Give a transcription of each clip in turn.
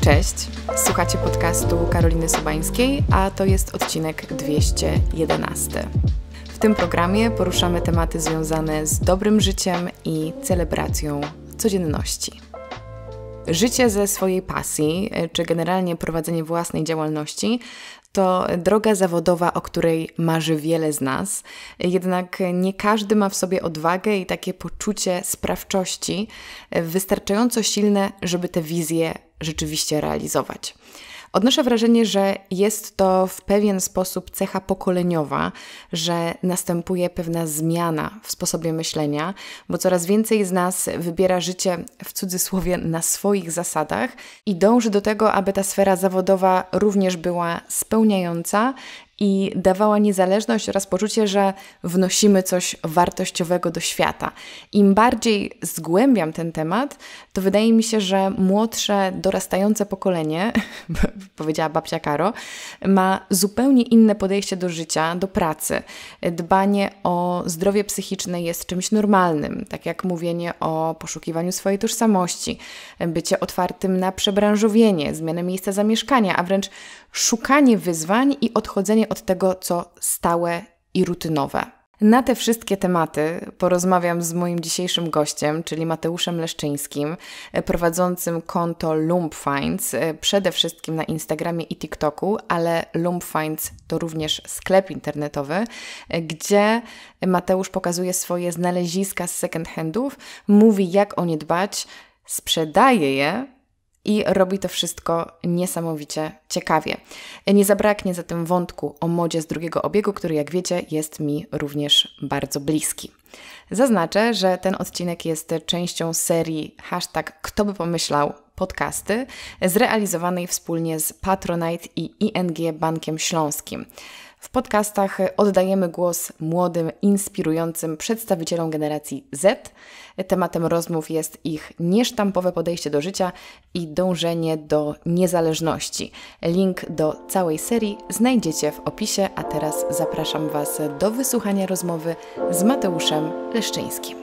Cześć, słuchacie podcastu Karoliny Sobańskiej, a to jest odcinek 211. W tym programie poruszamy tematy związane z dobrym życiem i celebracją codzienności. Życie ze swojej pasji, czy generalnie prowadzenie własnej działalności, to droga zawodowa, o której marzy wiele z nas, jednak nie każdy ma w sobie odwagę i takie poczucie sprawczości wystarczająco silne, żeby te wizje rzeczywiście realizować. Odnoszę wrażenie, że jest to w pewien sposób cecha pokoleniowa, że następuje pewna zmiana w sposobie myślenia, bo coraz więcej z nas wybiera życie w cudzysłowie na swoich zasadach i dąży do tego, aby ta sfera zawodowa również była spełniająca i dawała niezależność oraz poczucie, że wnosimy coś wartościowego do świata. Im bardziej zgłębiam ten temat, to wydaje mi się, że młodsze, dorastające pokolenie, powiedziała babcia Karo, ma zupełnie inne podejście do życia, do pracy. Dbanie o zdrowie psychiczne jest czymś normalnym, tak jak mówienie o poszukiwaniu swojej tożsamości, bycie otwartym na przebranżowienie, zmianę miejsca zamieszkania, a wręcz szukanie wyzwań i odchodzenie od tego, co stałe i rutynowe. Na te wszystkie tematy porozmawiam z moim dzisiejszym gościem, czyli Mateuszem Leszczyńskim, prowadzącym konto Lumpfinds, przede wszystkim na Instagramie i TikToku, ale Lumpfinds to również sklep internetowy, gdzie Mateusz pokazuje swoje znaleziska z second handów, mówi, jak o nie dbać, sprzedaje je i robi to wszystko niesamowicie ciekawie. Nie zabraknie zatem wątku o modzie z drugiego obiegu, który, jak wiecie, jest mi również bardzo bliski. Zaznaczę, że ten odcinek jest częścią serii #Kto by pomyślał podcasty, zrealizowanej wspólnie z Patronite i ING Bankiem Śląskim. W podcastach oddajemy głos młodym, inspirującym przedstawicielom generacji Z. Tematem rozmów jest ich niesztampowe podejście do życia i dążenie do niezależności. Link do całej serii znajdziecie w opisie, a teraz zapraszam Was do wysłuchania rozmowy z Mateuszem Leszczyńskim.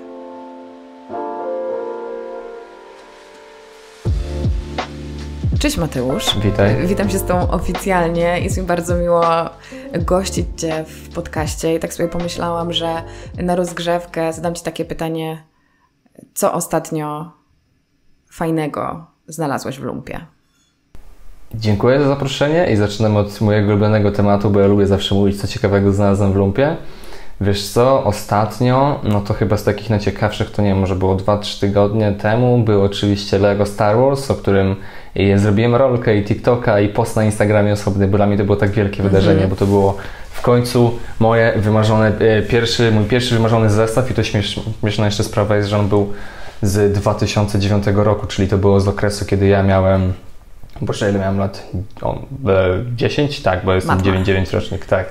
Cześć Mateusz. Witaj. Witam się z Tobą oficjalnie. Jest mi bardzo miło gościć Cię w podcaście i tak sobie pomyślałam, że na rozgrzewkę zadam Ci takie pytanie, co ostatnio fajnego znalazłeś w lumpie? Dziękuję za zaproszenie i zaczynam od mojego ulubionego tematu, bo ja lubię zawsze mówić, co ciekawego znalazłem w lumpie. Wiesz co, ostatnio, no to chyba z takich najciekawszych, to nie wiem, może było 2-3 tygodnie temu, było oczywiście Lego Star Wars, o którym zrobiłem rolkę i TikToka i post na Instagramie osobny, bo dla mnie to było tak wielkie wydarzenie, bo to było w końcu moje wymarzone, mój pierwszy wymarzony zestaw i to śmieszna jeszcze sprawa jest, że on był z 2009 roku, czyli to było z okresu, kiedy ja miałem, boże, ile miałem lat? 10? Tak, bo jestem 99 rocznik, tak.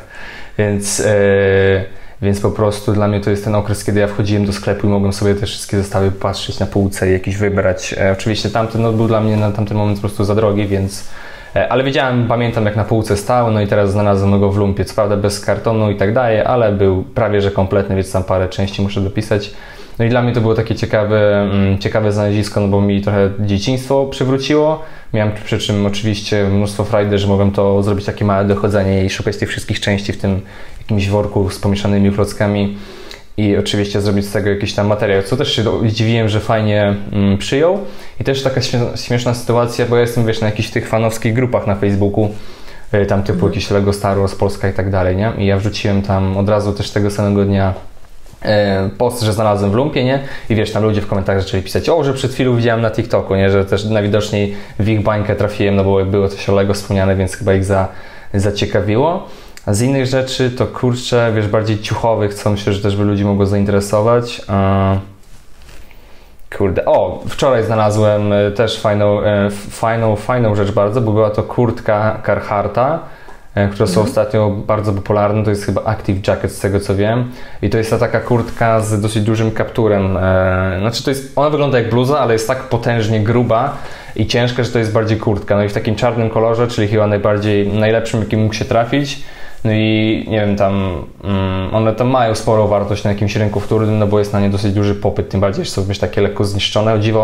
Więc po prostu dla mnie to jest ten okres, kiedy ja wchodziłem do sklepu i mogłem sobie te wszystkie zestawy patrzeć na półce i jakiś wybrać. Oczywiście tamten był dla mnie na tamten moment po prostu za drogi, więc... Ale pamiętam jak na półce stał, no i teraz znalazłem go w lumpie, co prawda bez kartonu i tak dalej, ale był prawie że kompletny, więc tam parę części muszę dopisać. No i dla mnie to było takie ciekawe znalezisko, no bo mi trochę dzieciństwo przywróciło. Miałem przy czym oczywiście mnóstwo frajdy, że mogłem to zrobić takie małe dochodzenie i szukać tych wszystkich części w tym jakimś worku z pomieszanymi klockami i oczywiście zrobić z tego jakiś tam materiał, co też się zdziwiłem, że fajnie przyjął. I też taka śmieszna sytuacja, bo ja jestem, wiesz, na jakichś tych fanowskich grupach na Facebooku, tam typu jakiś Lego Star Wars Polska i tak dalej, nie? I ja wrzuciłem tam od razu też tego samego dnia post, że znalazłem w lumpie, nie? I wiesz, tam ludzie w komentarzach zaczęli pisać, że przed chwilą widziałem na TikToku, nie? Że też najwidoczniej w ich bańkę trafiłem, no bo było coś o Lego wspomniane, więc chyba ich zaciekawiło. A z innych rzeczy to kurczę, wiesz, bardziej ciuchowych, co myślę, że też by ludzi mogło zainteresować. Wczoraj znalazłem też fajną rzecz bardzo, bo była to kurtka Carhartta, które są ostatnio bardzo popularne, to jest chyba Active Jacket z tego co wiem i to jest ta taka kurtka z dosyć dużym kapturem, ona wygląda jak bluza, ale jest tak potężnie gruba i ciężka, że to jest bardziej kurtka, no i w takim czarnym kolorze, czyli chyba najlepszym jakim mógł się trafić. No i nie wiem, one tam mają sporą wartość na jakimś rynku wtórnym, no bo jest na nie dosyć duży popyt, tym bardziej, że są takie lekko zniszczone. O dziwo,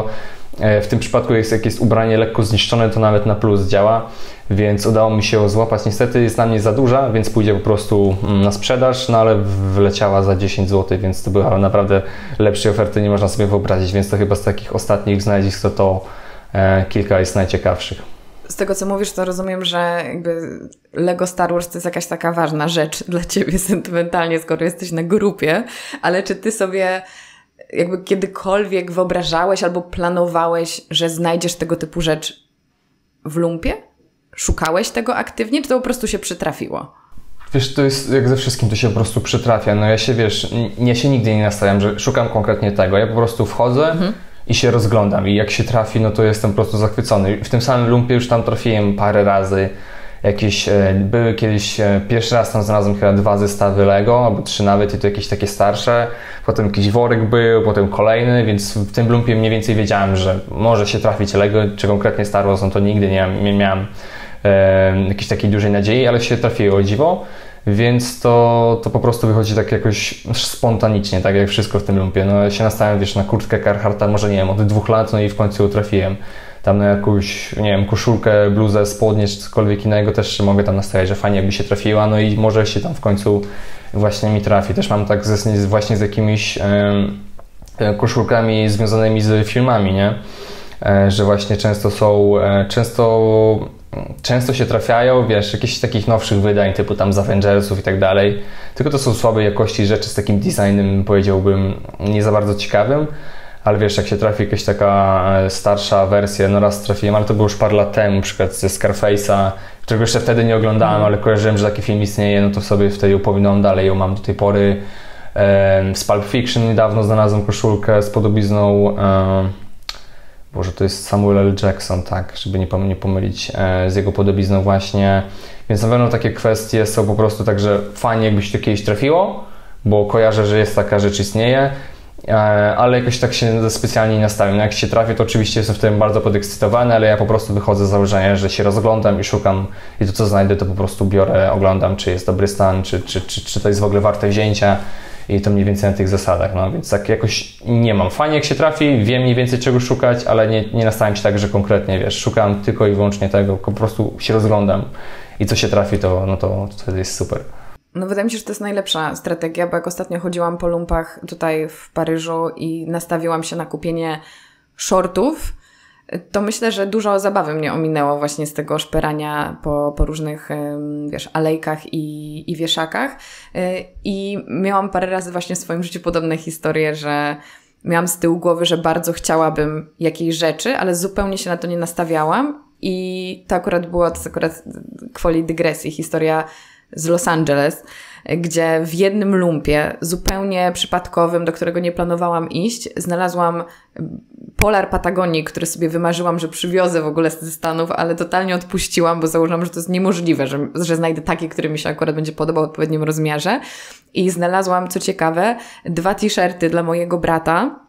W tym przypadku jak jest ubranie lekko zniszczone, to nawet na plus działa, więc udało mi się ją złapać. Niestety jest dla mnie za duża, więc pójdzie po prostu na sprzedaż, no ale wleciała za 10 zł, więc to była naprawdę lepszej oferty, nie można sobie wyobrazić, więc to chyba z takich ostatnich znalezisk to kilka jest najciekawszych. Z tego, co mówisz, to rozumiem, że jakby Lego Star Wars to jest jakaś taka ważna rzecz dla Ciebie sentymentalnie, skoro jesteś na grupie, ale czy Ty sobie jakby kiedykolwiek wyobrażałeś albo planowałeś, że znajdziesz tego typu rzecz w lumpie? Szukałeś tego aktywnie, czy to po prostu się przytrafiło? Wiesz, to jest jak ze wszystkim, to się po prostu przytrafia. No ja się nigdy nie nastawiam, że szukam konkretnie tego. Ja po prostu wchodzę i się rozglądam i jak się trafi, no to jestem po prostu zachwycony. W tym samym lumpie już tam trafiłem parę razy. Były kiedyś, pierwszy raz tam znalazłem chyba 2 zestawy Lego, albo 3 nawet, i to jakieś takie starsze. Potem jakiś worek był, potem kolejny, więc w tym lumpie mniej więcej wiedziałem, że może się trafić Lego, czy konkretnie Star Wars, no to nigdy nie miałem jakiejś takiej dużej nadziei, ale się trafiło, o dziwo. Więc to po prostu wychodzi tak jakoś spontanicznie, tak jak wszystko w tym lumpie. No ja się nastawiam, wiesz, na kurtkę Carhartta, może nie wiem, od 2 lat, no i w końcu trafiłem. Tam na jakąś, nie wiem, koszulkę, bluzę, spodnie czy cokolwiek innego też mogę tam nastawiać, że fajnie jakby się trafiła, no i może się tam w końcu właśnie mi trafi. Też mam tak właśnie z jakimiś koszulkami związanymi z filmami, nie? Że właśnie często się trafiają, wiesz, jakichś takich nowszych wydań, typu tam z Avengersów i tak dalej. Tylko to są słabej jakości rzeczy z takim designem, powiedziałbym, nie za bardzo ciekawym. Ale wiesz, jak się trafi jakaś taka starsza wersja, no raz trafiłem, ale to było już parę lat temu, na przykład ze Scarface'a, którego jeszcze wtedy nie oglądałem, ale kojarzyłem, że taki film istnieje, no to sobie wtedy opowiadałem dalej, ją mam do tej pory. Z Pulp Fiction niedawno znalazłem koszulkę z podobizną, Boże, to jest Samuel L. Jackson, tak, żeby nie pomylić z jego podobizną właśnie. Więc na pewno takie kwestie są po prostu tak, że fajnie jakby się to kiedyś trafiło, bo kojarzę, że jest taka rzecz, istnieje, ale jakoś tak się specjalnie nie nastawiam. No jak się trafię, to oczywiście jestem w tym bardzo podekscytowany, ale ja po prostu wychodzę z założenia, że się rozglądam i szukam i to, co znajdę, to po prostu biorę, oglądam, czy jest dobry stan, czy to jest w ogóle warte wzięcia. I to mniej więcej na tych zasadach, no więc tak jakoś nie mam. Fajnie jak się trafi, wiem mniej więcej czego szukać, ale nie nastawiam się tak, że konkretnie, wiesz, szukam tylko i wyłącznie tego, po prostu się rozglądam i co się trafi, to wtedy jest super. No wydaje mi się, że to jest najlepsza strategia, bo jak ostatnio chodziłam po lumpach tutaj w Paryżu i nastawiłam się na kupienie shortów, to myślę, że dużo zabawy mnie ominęło właśnie z tego szperania po różnych, wiesz, alejkach i wieszakach. I miałam parę razy właśnie w swoim życiu podobne historie, że miałam z tyłu głowy, że bardzo chciałabym jakiejś rzeczy, ale zupełnie się na to nie nastawiałam. I to akurat kwoli dygresji, historia z Los Angeles, gdzie w jednym lumpie, zupełnie przypadkowym, do którego nie planowałam iść, znalazłam polar Patagonii, który sobie wymarzyłam, że przywiozę w ogóle ze Stanów, ale totalnie odpuściłam, bo założyłam, że to jest niemożliwe, że znajdę taki, który mi się akurat będzie podobał w odpowiednim rozmiarze. I znalazłam, co ciekawe, 2 t-shirty dla mojego brata,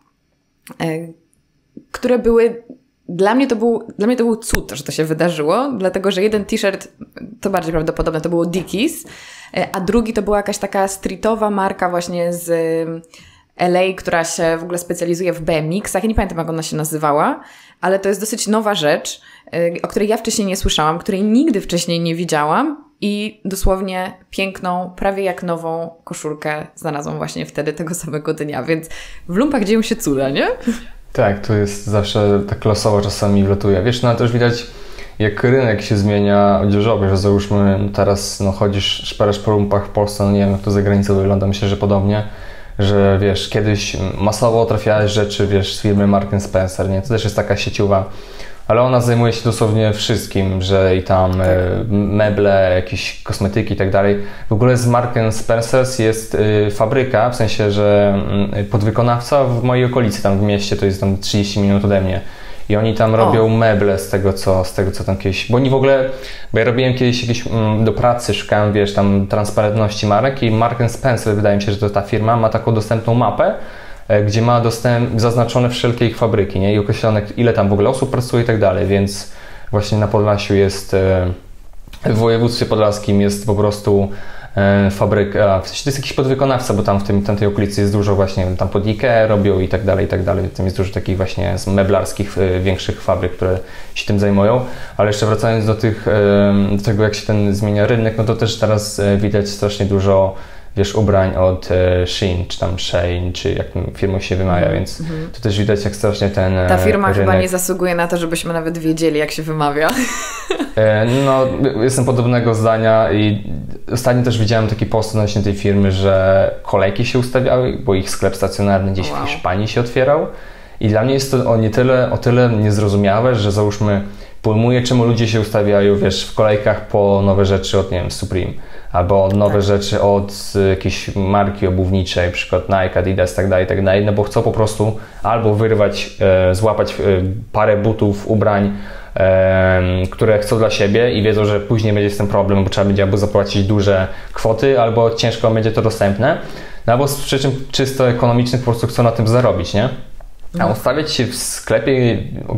które były... Dla mnie to był cud, że to się wydarzyło, dlatego że jeden t-shirt, to bardziej prawdopodobne, to było Dickies, a drugi to była jakaś taka streetowa marka właśnie z LA, która się w ogóle specjalizuje w BMX-ach. Ja nie pamiętam, jak ona się nazywała, ale to jest dosyć nowa rzecz, o której ja wcześniej nie słyszałam, której nigdy wcześniej nie widziałam i dosłownie piękną, prawie jak nową koszulkę znalazłam właśnie wtedy, tego samego dnia, więc w lumpach dzieją się cuda, nie? Tak, to jest zawsze tak losowo czasami wlatuje. Wiesz, no też widać, jak rynek się zmienia odzieżowy, że załóżmy teraz chodzisz, szperasz po lumpach w Polsce, no nie wiem jak to za granicą wygląda, myślę, że podobnie, że wiesz, kiedyś masowo trafiałeś rzeczy, wiesz, z firmy Marks & Spencer, nie? To też jest taka sieciowa, ale ona zajmuje się dosłownie wszystkim, że i tam meble, jakieś kosmetyki i tak dalej. W ogóle z Marks & Spencer jest fabryka, w sensie, że podwykonawca w mojej okolicy, tam w mieście, to jest tam 30 minut ode mnie. I oni tam robią meble z tego, co tam kiedyś... Bo ja robiłem kiedyś jakieś do pracy, szukałem, wiesz, tam transparentności marek i Marks & Spencer, wydaje mi się, że to ta firma ma taką dostępną mapę, gdzie ma zaznaczone wszelkie ich fabryki, nie? I określone, ile tam w ogóle osób pracuje i tak dalej, więc właśnie na Podlasiu jest, w województwie podlaskim jest po prostu fabryk, w sensie to jest jakiś podwykonawca, bo tam w tamtej okolicy jest dużo właśnie, tam pod Ikea robią i tak dalej, tam jest dużo takich właśnie meblarskich, większych fabryk, które się tym zajmują, ale jeszcze wracając do tego, jak się ten zmienia rynek, no to też teraz widać strasznie dużo, wiesz, ubrań od Shein, czy tam Shein, czy jak firma się wymawia, więc to też widać, jak strasznie ten Ta firma rynek... chyba nie zasługuje na to, żebyśmy nawet wiedzieli, jak się wymawia. No, jestem podobnego zdania i ostatnio też widziałem taki post odnośnie tej firmy, że kolejki się ustawiały, bo ich sklep stacjonarny gdzieś w Hiszpanii się otwierał i dla mnie jest to o tyle niezrozumiałe, że załóżmy pojmuję, czemu ludzie się ustawiają, wiesz, w kolejkach po nowe rzeczy od, nie wiem, Supreme, albo nowe rzeczy od jakiejś marki obuwniczej, na przykład Nike, Adidas, tak dalej, no bo chcą po prostu albo wyrwać, złapać parę butów, ubrań, które chcą dla siebie i wiedzą, że później będzie z tym problem, bo trzeba będzie albo zapłacić duże kwoty, albo ciężko będzie to dostępne, no albo z przyczyn czysto ekonomicznych po prostu chcą na tym zarobić, nie? A ustawiać się w sklepie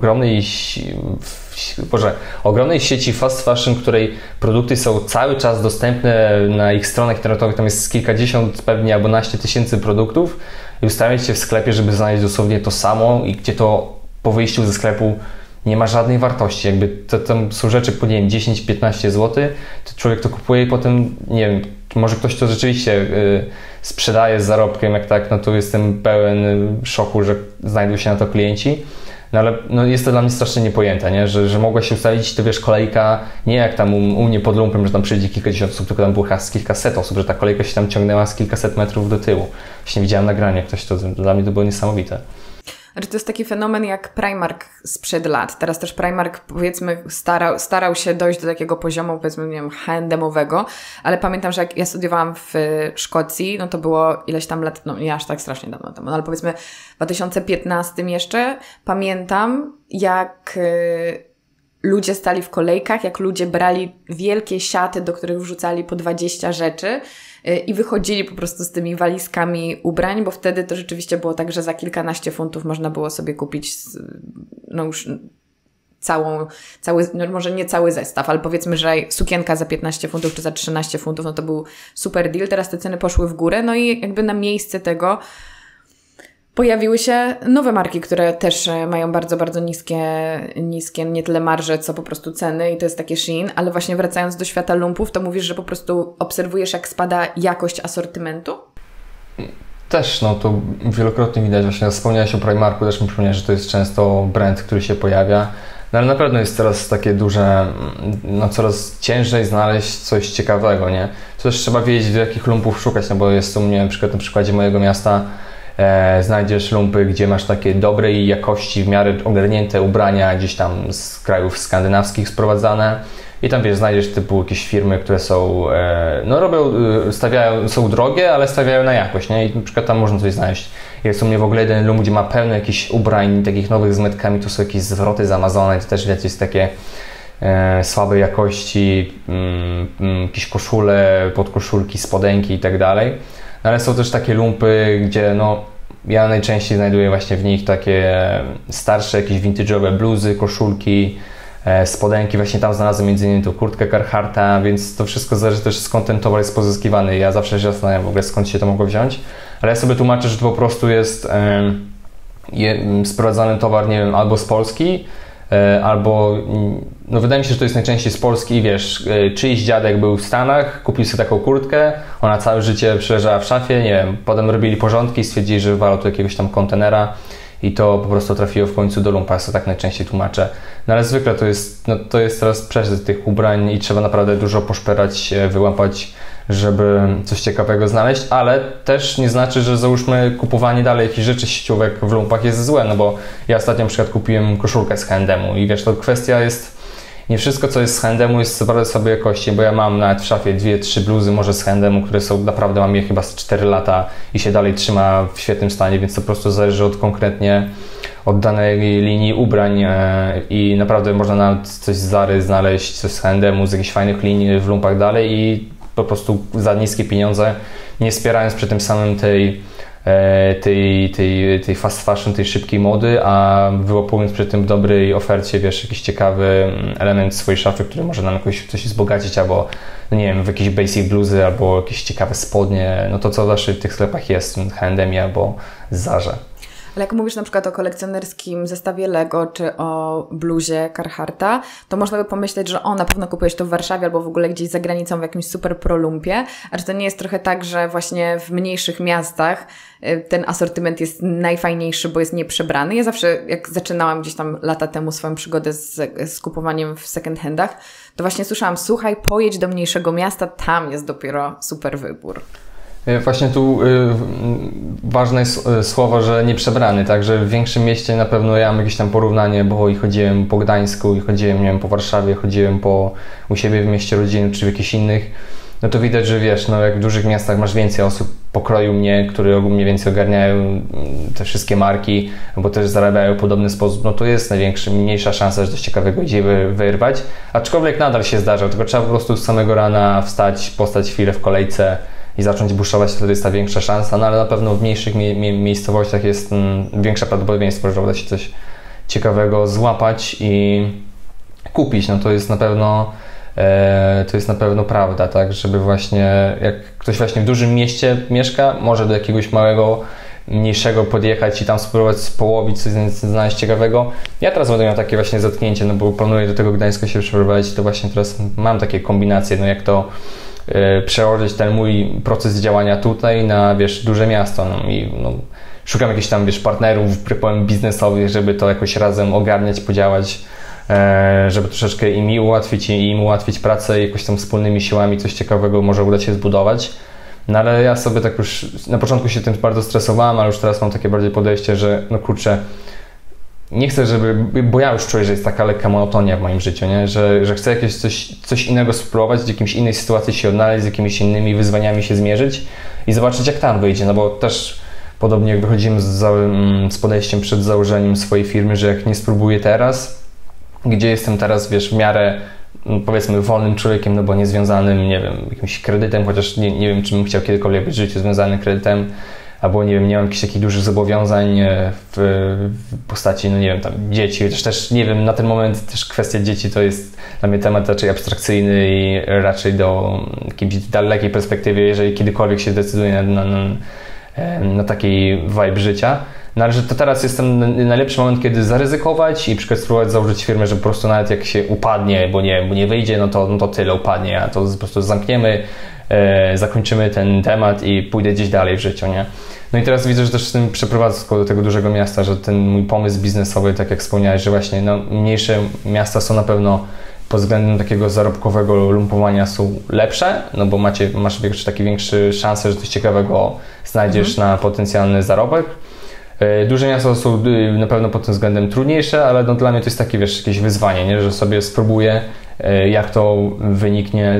ogromnej sieci fast fashion, której produkty są cały czas dostępne na ich stronach internetowych, tam jest kilkadziesiąt pewnie albo naście tysięcy produktów i ustawiać się w sklepie, żeby znaleźć dosłownie to samo i gdzie to po wyjściu ze sklepu nie ma żadnej wartości, jakby to tam są rzeczy po, nie wiem, 10-15 zł, to człowiek to kupuje i potem, nie wiem, może ktoś to rzeczywiście sprzedaje z zarobkiem, jak tak, no to jestem pełen szoku, że znajdą się na to klienci, no ale no jest to dla mnie strasznie niepojęte, nie? Że mogła się ustawić, to wiesz, kolejka, nie jak tam u mnie pod lumpem, że tam przyjdzie kilkadziesiąt osób, tylko tam było kilkaset osób, że ta kolejka się tam ciągnęła z kilkaset metrów do tyłu. Właśnie widziałem nagranie, ktoś to, dla mnie to było niesamowite. Znaczy to jest taki fenomen jak Primark sprzed lat. Teraz też Primark, powiedzmy, starał się dojść do takiego poziomu, powiedzmy, nie wiem, H&M-owego, ale pamiętam, że jak ja studiowałam w Szkocji, no to było ileś tam lat, no nie aż tak strasznie dawno temu, no ale powiedzmy w 2015 jeszcze, pamiętam jak ludzie stali w kolejkach, jak ludzie brali wielkie siaty, do których wrzucali po 20 rzeczy i wychodzili po prostu z tymi walizkami ubrań, bo wtedy to rzeczywiście było tak, że za kilkanaście funtów można było sobie kupić no już cały, no może nie cały zestaw, ale powiedzmy, że sukienka za 15 funtów czy za 13 funtów, no to był super deal. Teraz te ceny poszły w górę, no i jakby na miejsce tego pojawiły się nowe marki, które też mają bardzo, bardzo niskie nie tyle marże, co po prostu ceny i to jest takie Shein, ale właśnie wracając do świata lumpów, to mówisz, że po prostu obserwujesz, jak spada jakość asortymentu? Też, no to wielokrotnie widać, właśnie wspomniałeś o Primarku, też mi przypomniałeś, że to jest często brand, który się pojawia, no ale na pewno jest teraz takie duże, no coraz ciężej znaleźć coś ciekawego, nie? To też trzeba wiedzieć, do jakich lumpów szukać, no bo jest u mnie na przykładzie mojego miasta, znajdziesz lumpy, gdzie masz takie dobrej jakości, w miarę ogarnięte ubrania gdzieś tam z krajów skandynawskich sprowadzane i tam wiesz, znajdziesz typu jakieś firmy, które są, no stawiają, są drogie, ale stawiają na jakość, nie? I na przykład tam można coś znaleźć. Jest u mnie w ogóle jeden lump, gdzie ma pełno jakichś ubrań takich nowych z metkami, to są jakieś zwroty z Amazona i to też widać jest takie słabej jakości, jakieś koszule, podkoszulki, spodenki i tak dalej. No ale są też takie lumpy, gdzie no ja najczęściej znajduję właśnie w nich takie starsze, jakieś vintage'owe bluzy, koszulki, spodenki. Właśnie tam znalazłem m.in. tą kurtkę Carhartta, więc to wszystko zależy też skąd ten towar jest pozyskiwany. Ja zawsze się zastanawiam w ogóle skąd się to mogło wziąć, ale ja sobie tłumaczę, że to po prostu jest sprowadzany towar, nie wiem, albo z Polski, albo, no wydaje mi się, że to jest najczęściej z Polski i wiesz, czyjś dziadek był w Stanach, kupił sobie taką kurtkę, ona całe życie przeleżała w szafie, nie wiem, potem robili porządki i stwierdzili, że wywalą tu jakiegoś tam kontenera i to po prostu trafiło w końcu do lumpa, ja sobie tak najczęściej tłumaczę. No ale zwykle to jest teraz przeżyt tych ubrań i trzeba naprawdę dużo poszperać, wyłapać, żeby coś ciekawego znaleźć, ale też nie znaczy, że załóżmy kupowanie dalej jakichś rzeczy sieciówek w lumpach jest złe, no bo ja ostatnio na przykład kupiłem koszulkę z H&M-u i wiesz, to kwestia jest, nie wszystko co jest z H&M-u jest bardzo słabej jakości, bo ja mam nawet w szafie 2-3 bluzy może z H&M-u, które są naprawdę, mam je chyba z 4 lata i się dalej trzyma w świetnym stanie, więc to po prostu zależy konkretnie od danej linii ubrań i naprawdę można nawet coś z Zary znaleźć, coś z H&M-u, z jakichś fajnych linii w lumpach dalej i po prostu za niskie pieniądze, nie wspierając przy tym samym tej tej fast fashion, tej szybkiej mody, a wyłapując przy tym w dobrej ofercie, wiesz, jakiś ciekawy element swojej szafy, który może nam jakoś coś wzbogacić, albo no nie wiem, w jakieś basic bluzy, albo jakieś ciekawe spodnie, no to co zawsze w tych sklepach jest, w H&M albo Zarze. Ale jak mówisz na przykład o kolekcjonerskim zestawie Lego, czy o bluzie Carhartta, to można by pomyśleć, że na pewno kupujesz to w Warszawie albo w ogóle gdzieś za granicą w jakimś super prolumpie, a czy to nie jest trochę tak, że właśnie w mniejszych miastach ten asortyment jest najfajniejszy, bo jest nieprzebrany? Ja zawsze, jak zaczynałam gdzieś tam lata temu swoją przygodę z kupowaniem w second handach, to właśnie słyszałam, słuchaj, pojedź do mniejszego miasta, tam jest dopiero super wybór. Właśnie tu ważne jest słowo, że nieprzebrany, także w większym mieście na pewno ja mam jakieś tam porównanie, bo i chodziłem po Gdańsku, i chodziłem, nie wiem, po Warszawie, chodziłem u siebie w mieście rodziny, czy w jakichś innych, no to widać, że wiesz, no jak w dużych miastach masz więcej osób pokroju mnie, które mniej więcej ogarniają te wszystkie marki, bo też zarabiają w podobny sposób, no to jest mniejsza szansa, że coś ciekawego idzie wyrwać, aczkolwiek nadal się zdarza, tylko trzeba po prostu z samego rana wstać, postać chwilę w kolejce i zacząć buszować, wtedy jest ta większa szansa, no ale na pewno w mniejszych miejscowościach jest większe prawdopodobieństwo, że uda się coś ciekawego złapać i kupić. No to jest na pewno prawda, tak, żeby właśnie jak ktoś właśnie w dużym mieście mieszka, może do jakiegoś mniejszego podjechać i tam spróbować połowić, coś znaleźć ciekawego. Ja teraz będę miał takie właśnie zetknięcie, no bo planuję do tego Gdańska się przeprowadzić, to właśnie teraz mam takie kombinacje, no jak to przełożyć ten mój proces działania tutaj na, wiesz, duże miasto. No i szukam jakichś tam, wiesz, partnerów, powiem, biznesowych, żeby to jakoś razem ogarniać, podziałać, żeby troszeczkę im ułatwić pracę i jakoś tam wspólnymi siłami coś ciekawego może uda się zbudować. No ale ja sobie tak już na początku się tym bardzo stresowałem, ale już teraz mam takie bardziej podejście, że no kurczę, nie chcę, bo ja już czuję, że jest taka lekka monotonia w moim życiu, nie? Że chcę jakieś coś innego spróbować, w jakiejś innej sytuacji się odnaleźć, z jakimiś innymi wyzwaniami się zmierzyć i zobaczyć, jak tam wyjdzie, no bo też podobnie jak wychodzimy z podejściem przed założeniem swojej firmy, że jak nie spróbuję teraz, gdzie jestem teraz, wiesz, w miarę powiedzmy wolnym człowiekiem, no bo nie związanym, nie wiem, jakimś kredytem, chociaż nie wiem, czy bym chciał kiedykolwiek być w życiu związany kredytem, albo nie wiem, nie mam jakichś takich dużych zobowiązań w postaci, no nie wiem, tam dzieci, chociaż też nie wiem, na ten moment też kwestia dzieci to jest dla mnie temat raczej abstrakcyjny i raczej do jakiejś dalekiej perspektywy, jeżeli kiedykolwiek się decyduję na taki vibe życia. No ale że to teraz jest ten najlepszy moment, kiedy zaryzykować i na przykład spróbować założyć firmę, że po prostu nawet jak się upadnie, bo nie wyjdzie, no to tyle upadnie, a to po prostu zamkniemy, zakończymy ten temat i pójdę gdzieś dalej w życiu, nie? No i teraz widzę, że też z tym przeprowadzką do tego dużego miasta, że ten mój pomysł biznesowy, tak jak wspomniałeś, że właśnie no, mniejsze miasta są na pewno pod względem takiego zarobkowego lumpowania są lepsze, no bo masz takie większe szanse, że coś ciekawego znajdziesz na potencjalny zarobek. Duże miasta są na pewno pod tym względem trudniejsze, ale no dla mnie to jest takie, wiesz, jakieś wyzwanie, nie? Że sobie spróbuję, jak to wyniknie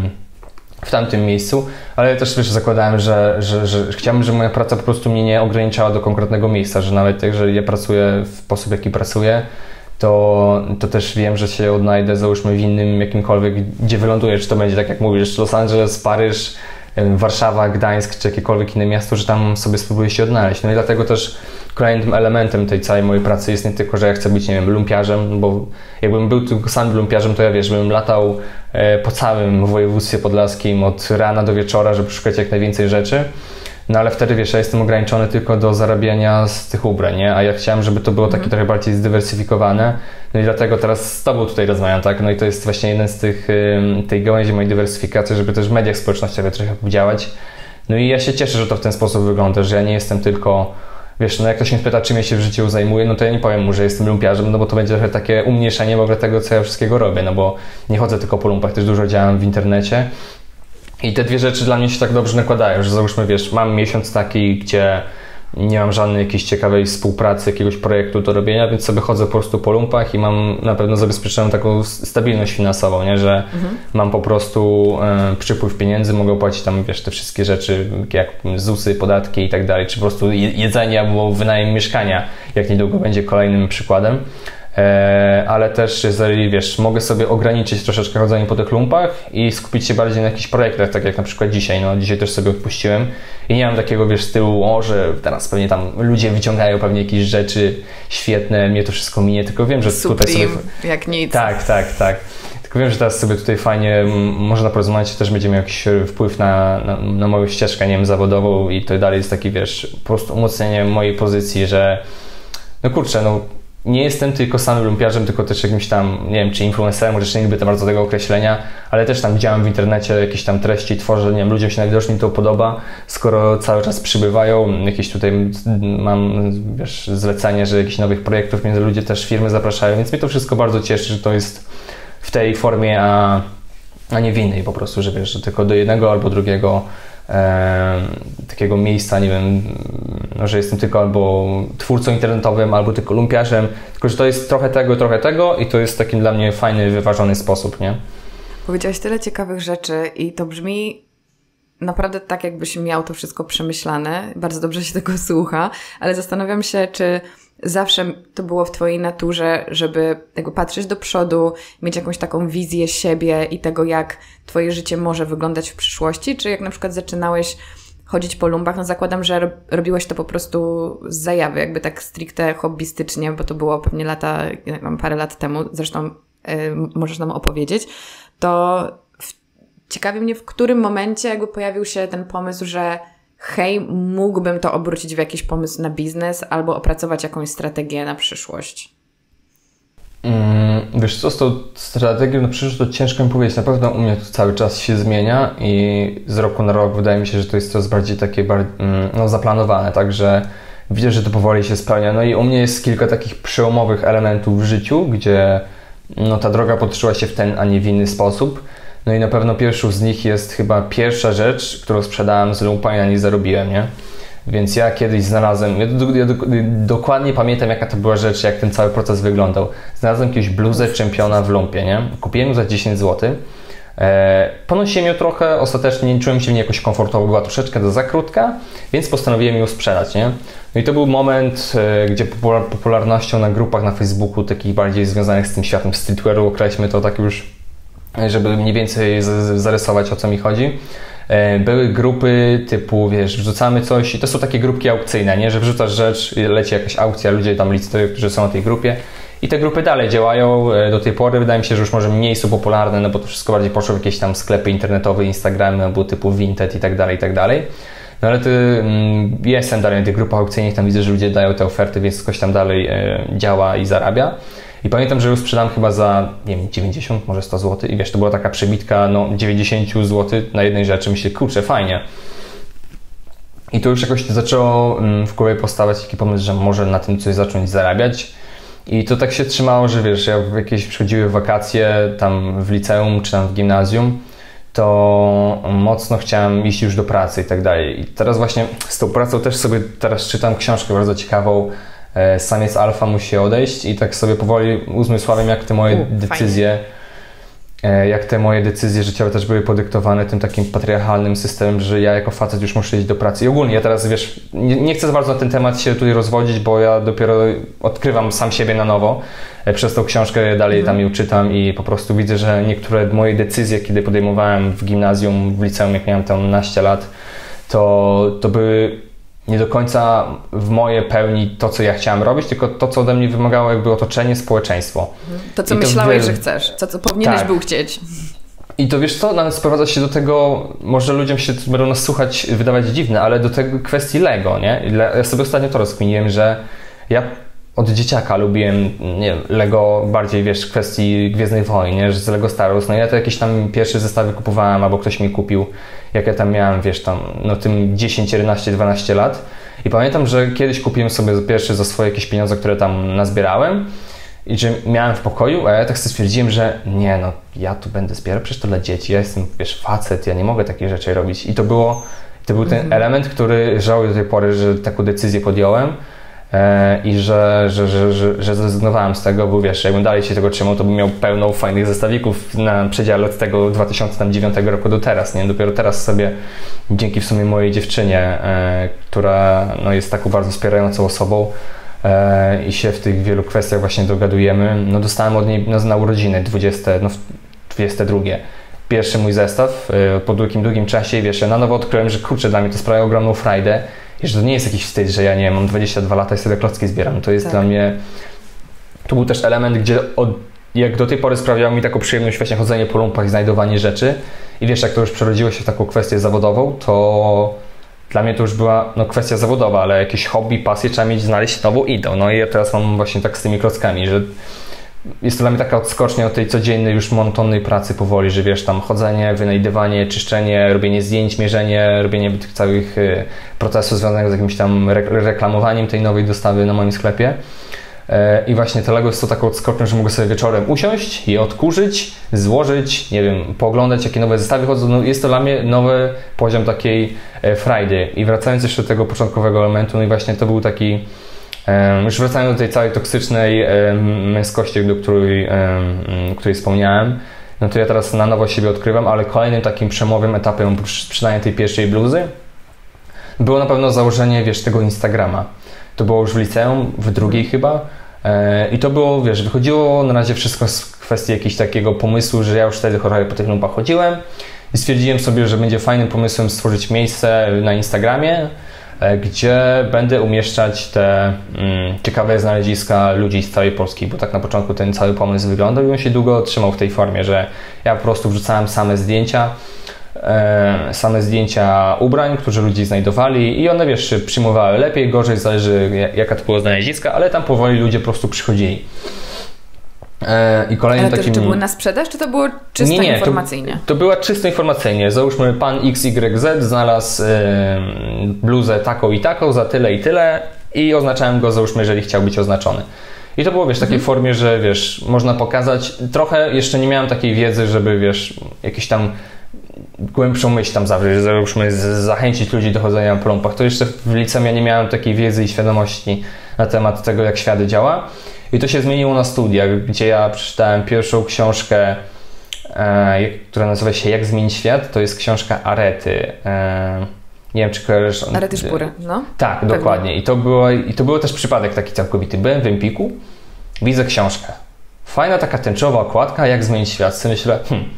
w tamtym miejscu, ale też, wiesz, zakładałem, że chciałbym, żeby moja praca po prostu mnie nie ograniczała do konkretnego miejsca, że nawet jeżeli ja pracuję w sposób, jaki pracuję, to też wiem, że się odnajdę, załóżmy, w innym jakimkolwiek, gdzie wyląduję, czy to będzie tak jak mówisz, Los Angeles, Paryż, Warszawa, Gdańsk, czy jakiekolwiek inne miasto, że tam sobie spróbuję się odnaleźć. No i dlatego też kolejnym elementem tej całej mojej pracy jest nie tylko, że ja chcę być, nie wiem, lumpiarzem, bo jakbym był tylko samym lumpiarzem, to ja, wiesz, bym latał po całym województwie podlaskim od rana do wieczora, żeby szukać jak najwięcej rzeczy. No ale wtedy, wiesz, ja jestem ograniczony tylko do zarabiania z tych ubrań, nie? A ja chciałem, żeby to było takie trochę bardziej zdywersyfikowane. No i dlatego teraz z Tobą tutaj rozmawiam, tak? No i to jest właśnie jeden z tej gałęzi mojej dywersyfikacji, żeby też w mediach społecznościowych trochę działać. No i ja się cieszę, że to w ten sposób wygląda, że ja nie jestem tylko, wiesz, no jak ktoś mnie pyta, czym ja się w życiu zajmuję, no to ja nie powiem mu, że jestem lumpiarzem, no bo to będzie trochę takie umniejszenie w ogóle tego, co ja wszystkiego robię, no bo nie chodzę tylko po lumpach, też dużo działam w internecie. I te dwie rzeczy dla mnie się tak dobrze nakładają, że załóżmy, wiesz, mam miesiąc taki, gdzie nie mam żadnej jakiejś ciekawej współpracy, jakiegoś projektu do robienia, więc sobie chodzę po prostu po lumpach i mam na pewno zabezpieczoną taką stabilność finansową, nie? Że mam po prostu przypływ pieniędzy, mogę płacić tam, wiesz, te wszystkie rzeczy, jak ZUS-y, podatki i tak dalej, czy po prostu jedzenie albo wynajem mieszkania, jak niedługo będzie kolejnym przykładem. ale też jeżeli, wiesz, mogę sobie ograniczyć troszeczkę chodzenie po tych lumpach i skupić się bardziej na jakichś projektach, tak jak na przykład dzisiaj, no dzisiaj też sobie odpuściłem i nie mam takiego, wiesz, stylu, że teraz pewnie tam ludzie wyciągają pewnie jakieś rzeczy świetne, mnie to wszystko minie, tylko wiem, że Supreme, tutaj sobie... jak nic. Tak. Tylko wiem, że teraz sobie tutaj fajnie można porozmawiać, też będzie miał jakiś wpływ na moją ścieżkę, nie wiem, zawodową i to dalej jest taki, wiesz, po prostu umocnienie mojej pozycji, że no kurczę, no nie jestem tylko samym lumpiarzem, tylko też jakimś tam, nie wiem, czy influencerem, chociaż nie lubię to bardzo tego określenia, ale też tam widziałem w internecie jakieś tam treści, tworzę, nie wiem, ludziom się najwidoczniej to podoba, skoro cały czas przybywają, jakieś tutaj mam, wiesz, zlecenie, że jakichś nowych projektów między ludzie też firmy zapraszają, więc mnie to wszystko bardzo cieszy, że to jest w tej formie, a nie w innej po prostu, że wiesz, że tylko do jednego albo drugiego takiego miejsca, nie wiem, no, że jestem tylko albo twórcą internetowym, albo tylko lumpiarzem, tylko że to jest trochę tego i to jest taki dla mnie fajny, wyważony sposób, nie? Powiedziałeś tyle ciekawych rzeczy i to brzmi naprawdę tak, jakbyś miał to wszystko przemyślane. Bardzo dobrze się tego słucha, ale zastanawiam się, czy zawsze to było w twojej naturze, żeby tego patrzeć do przodu, mieć jakąś taką wizję siebie i tego, jak twoje życie może wyglądać w przyszłości, czy jak na przykład zaczynałeś chodzić po lumbach, no zakładam, że robiłeś to po prostu z zajawy, jakby tak stricte hobbystycznie, bo to było pewnie parę lat temu, zresztą możesz nam opowiedzieć, to ciekawi mnie, w którym momencie jakby pojawił się ten pomysł, że hej, mógłbym to obrócić w jakiś pomysł na biznes albo opracować jakąś strategię na przyszłość. Wiesz co, z tą strategią na przyszłość to ciężko mi powiedzieć. Na pewno u mnie to cały czas się zmienia i z roku na rok wydaje mi się, że to jest coraz bardziej takie zaplanowane, także widzę, że to powoli się spełnia. No i u mnie jest kilka takich przełomowych elementów w życiu, gdzie no, ta droga potoczyła się w ten, a nie w inny sposób. No i na pewno pierwszą z nich jest chyba pierwsza rzecz, którą sprzedałem z lumpa i na niej zarobiłem, nie? Więc ja kiedyś znalazłem, ja dokładnie pamiętam, jaka to była rzecz, jak ten cały proces wyglądał. Znalazłem jakąś bluzę czempiona w lumpie, nie? Kupiłem ją za 10 zł. Ponosiłem ją trochę, ostatecznie nie czułem się w niej jakoś komfortowo, była troszeczkę za krótka, więc postanowiłem ją sprzedać, nie? No i to był moment, gdzie popularnością na grupach na Facebooku, takich bardziej związanych z tym światem streetwearu, określmy to tak już, żeby mniej więcej zarysować, o co mi chodzi. Były grupy typu, wiesz, wrzucamy coś i to są takie grupki aukcyjne, nie? Że wrzucasz rzecz, leci jakaś aukcja, ludzie tam licytują, którzy są na tej grupie i te grupy dalej działają do tej pory. Wydaje mi się, że już może mniej są popularne, no bo to wszystko bardziej poszło w jakieś tam sklepy internetowe, Instagramy albo typu Vinted i tak dalej, i tak dalej. No ale jestem dalej na tych grupach aukcyjnych, tam widzę, że ludzie dają te oferty, więc coś tam dalej działa i zarabia. I pamiętam, że ją sprzedałem chyba za, nie wiem, 90, może 100 zł i wiesz, to była taka przebitka, no 90 zł na jednej rzeczy. Myślę, kurczę, fajnie. I to już jakoś zaczęło w głowie powstawać taki pomysł, że może na tym coś zacząć zarabiać. I to tak się trzymało, że wiesz, jak jakieś przychodziły wakacje tam w liceum czy tam w gimnazjum, to mocno chciałem iść już do pracy i tak dalej. I teraz właśnie z tą pracą też sobie teraz czytam książkę bardzo ciekawą, Samiec Alfa musi odejść i tak sobie powoli uzmysławiam, jak te moje decyzje życiowe też były podyktowane tym takim patriarchalnym systemem, że ja jako facet już muszę iść do pracy. I ogólnie ja teraz, wiesz, nie chcę za bardzo na ten temat się tutaj rozwodzić, bo ja dopiero odkrywam sam siebie na nowo. Przez tą książkę dalej tam ją czytam i po prostu widzę, że niektóre moje decyzje, kiedy podejmowałem w gimnazjum, w liceum, jak miałem tam 12 lat, to były nie do końca w mojej pełni to, co ja chciałem robić, tylko to, co ode mnie wymagało jakby otoczenie, społeczeństwo. To, co myślałeś, że chcesz, co powinieneś był chcieć. I to wiesz co, nawet sprowadza się do tego, może ludziom się będą nas słuchać, wydawać dziwne, ale do tego kwestii Lego, nie? Ja sobie ostatnio to rozkminiłem, że ja od dzieciaka lubiłem, nie wiem, Lego bardziej, wiesz, w kwestii Gwiezdnych Wojen, nie? Że z Lego Star Wars, no ja to jakieś tam pierwsze zestawy kupowałem, albo ktoś mi kupił, jak ja tam miałem, wiesz, tam, no tym 10, 11, 12 lat. I pamiętam, że kiedyś kupiłem sobie pierwszy za swoje jakieś pieniądze, które tam nazbierałem i że miałem w pokoju, a ja tak sobie stwierdziłem, że nie, no ja tu będę zbierał, przecież to dla dzieci, ja jestem, wiesz, facet, ja nie mogę takich rzeczy robić. I to był ten element, który żałuję do tej pory, że taką decyzję podjąłem. I że zrezygnowałem z tego, bo wiesz, jakbym dalej się tego trzymał, to bym miał pełno fajnych zestawików na przedziale od tego 2009 roku do teraz, nie? Dopiero teraz sobie, dzięki w sumie mojej dziewczynie, która no, jest taką bardzo wspierającą osobą, i się w tych wielu kwestiach właśnie dogadujemy. No dostałem od niej na urodziny 22. Pierwszy mój zestaw po długim czasie i wiesz, ja na nowo odkryłem, że kurczę, dla mnie to sprawia ogromną frajdę i że to nie jest jakiś wstyd, że ja nie wiem, mam 22 lata i sobie klocki zbieram. To jest dla mnie... To był też element, gdzie jak do tej pory sprawiało mi taką przyjemność właśnie chodzenie po lumpach i znajdowanie rzeczy i wiesz, jak to już przerodziło się w taką kwestię zawodową, to dla mnie to już była kwestia zawodowa, ale jakieś hobby, pasję trzeba mieć, znaleźć nową idą. No i ja teraz mam właśnie tak z tymi klockami, że jest to dla mnie taka odskocznia od tej codziennej, już monotonnej pracy powoli, że wiesz, tam chodzenie, wynajdywanie, czyszczenie, robienie zdjęć, mierzenie, robienie tych całych procesów związanych z jakimś tam reklamowaniem tej nowej dostawy na moim sklepie. I właśnie to Lego jest to taką odskocznią, że mogę sobie wieczorem usiąść, je odkurzyć, złożyć, nie wiem, pooglądać, jakie nowe zestawy chodzą. No jest to dla mnie nowy poziom takiej frajdy. I wracając jeszcze do tego początkowego elementu, no i właśnie to był taki, już wracając do tej całej toksycznej męskości, do której wspomniałem, no to ja teraz na nowo siebie odkrywam, ale kolejnym takim przemowym etapem, przynajmniej tej pierwszej bluzy, było na pewno założenie, wiesz, tego Instagrama. To było już w liceum, w drugiej chyba. I to było, wiesz, wychodziło na razie wszystko z kwestii jakiegoś takiego pomysłu, że ja już wtedy po tych lumpach chodziłem i stwierdziłem sobie, że będzie fajnym pomysłem stworzyć miejsce na Instagramie, gdzie będę umieszczać te ciekawe znaleziska ludzi z całej Polski, bo tak na początku ten cały pomysł wyglądał i on się długo trzymał w tej formie, że ja po prostu wrzucałem same zdjęcia ubrań, które ludzie znajdowali i one, wiesz, przyjmowały lepiej, gorzej, zależy jaka to było znaleziska, ale tam powoli ludzie po prostu przychodzili. I kolejnym ale te takim... rzeczy były na sprzedaż, czy to było czysto informacyjnie? To była czysto informacyjnie. Załóżmy, pan XYZ znalazł bluzę taką i taką za tyle i tyle i oznaczałem go, załóżmy, jeżeli chciał być oznaczony. I to było, wiesz, w takiej formie, że, wiesz, można pokazać. Trochę jeszcze nie miałem takiej wiedzy, żeby, wiesz, jakieś tam głębszą myśl tam zawrzeć, że załóżmy zachęcić ludzi do chodzenia po lumpach. To jeszcze w liceum ja nie miałem takiej wiedzy i świadomości na temat tego, jak świat działa. I to się zmieniło na studiach, gdzie ja przeczytałem pierwszą książkę, która nazywa się Jak zmienić świat. To jest książka Arety. Nie wiem, czy kojarzysz. Arety Szpury, no. Tak, pewnie. Dokładnie. I to był też przypadek taki całkowity. Byłem w Empiku, widzę książkę. Fajna taka tęczowa okładka, Jak zmienić świat. Sobie myślę,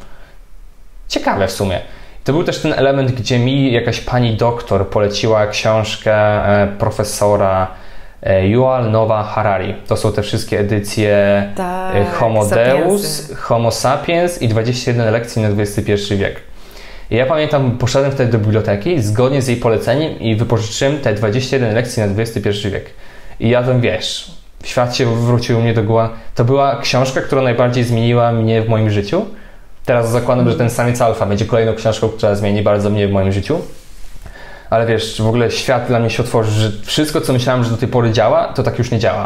ciekawe w sumie. To był też ten element, gdzie mi jakaś pani doktor poleciła książkę profesora Yuval Noah Harari. To są te wszystkie edycje Homo Deus, Homo Sapiens i 21 lekcji na XXI wiek. I ja pamiętam, poszedłem wtedy do biblioteki zgodnie z jej poleceniem i wypożyczyłem te 21 lekcji na XXI wiek. I ja tam, wiesz, świat się wrócił mnie do głowy. To była książka, która najbardziej zmieniła mnie w moim życiu. Teraz zakładam, że ten Samiec Alfa będzie kolejną książką, która zmieni bardzo mnie w moim życiu. Ale wiesz, w ogóle świat dla mnie się otworzył, że wszystko, co myślałem, że do tej pory działa, to tak już nie działa.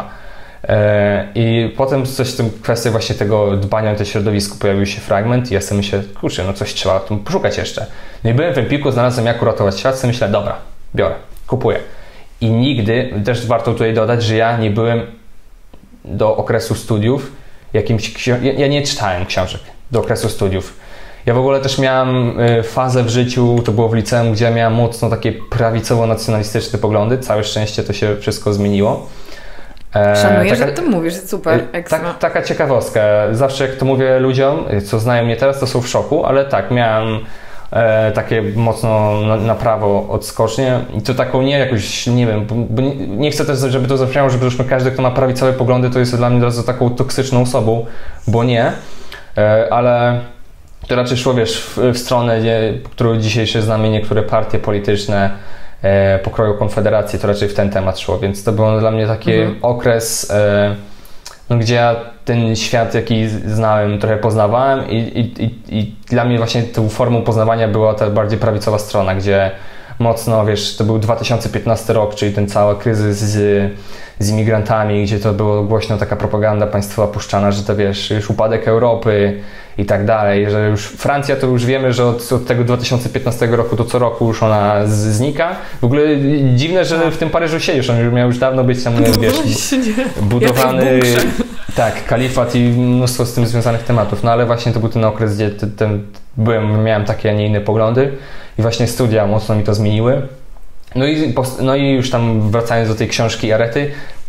I potem coś w tym kwestii właśnie tego dbania o to środowisko pojawił się fragment i ja sobie myślę, kurczę, no coś trzeba tu poszukać jeszcze. No i byłem w Empiku, znalazłem jak uratować świat, sobie myślę, dobra, biorę, kupuję. I nigdy, też warto tutaj dodać, że ja nie byłem do okresu studiów ja nie czytałem książek do okresu studiów. Ja w ogóle też miałem fazę w życiu, to było w liceum, gdzie ja miałem mocno takie prawicowo-nacjonalistyczne poglądy. Całe szczęście to się wszystko zmieniło. Szanuję, że ty mówisz, super, ekstra. Taka ciekawostka. Zawsze jak to mówię ludziom, co znają mnie teraz, to są w szoku, ale tak, miałem takie mocno na prawo odskocznie i to taką nie jakoś, nie wiem, bo nie chcę też, żeby to zabrzmiało, że każdy, kto ma prawicowe poglądy, to jest dla mnie od razu taką toksyczną osobą, bo nie, ale to raczej szło, wiesz, w stronę, którą dzisiejsze znamy niektóre partie polityczne pokroju Konfederacji, to raczej w ten temat szło, więc to był dla mnie taki okres, gdzie ja ten świat, jaki znałem, trochę poznawałem i dla mnie właśnie tą formą poznawania była ta bardziej prawicowa strona, gdzie mocno, wiesz, to był 2015 rok, czyli ten cały kryzys z imigrantami, gdzie to było głośno taka propaganda państwowa puszczana, że to, wiesz, już upadek Europy i tak dalej, że już Francja to już wiemy, że od tego 2015 roku to co roku już ona znika. W ogóle dziwne, że w tym Paryżu siedzisz, on już miał już dawno być tam, wiesz, budowany kalifat i mnóstwo z tym związanych tematów, no ale właśnie to był ten okres, gdzie miałem takie, a nie inne poglądy i właśnie studia mocno mi to zmieniły. No i już tam wracając do tej książki Arety,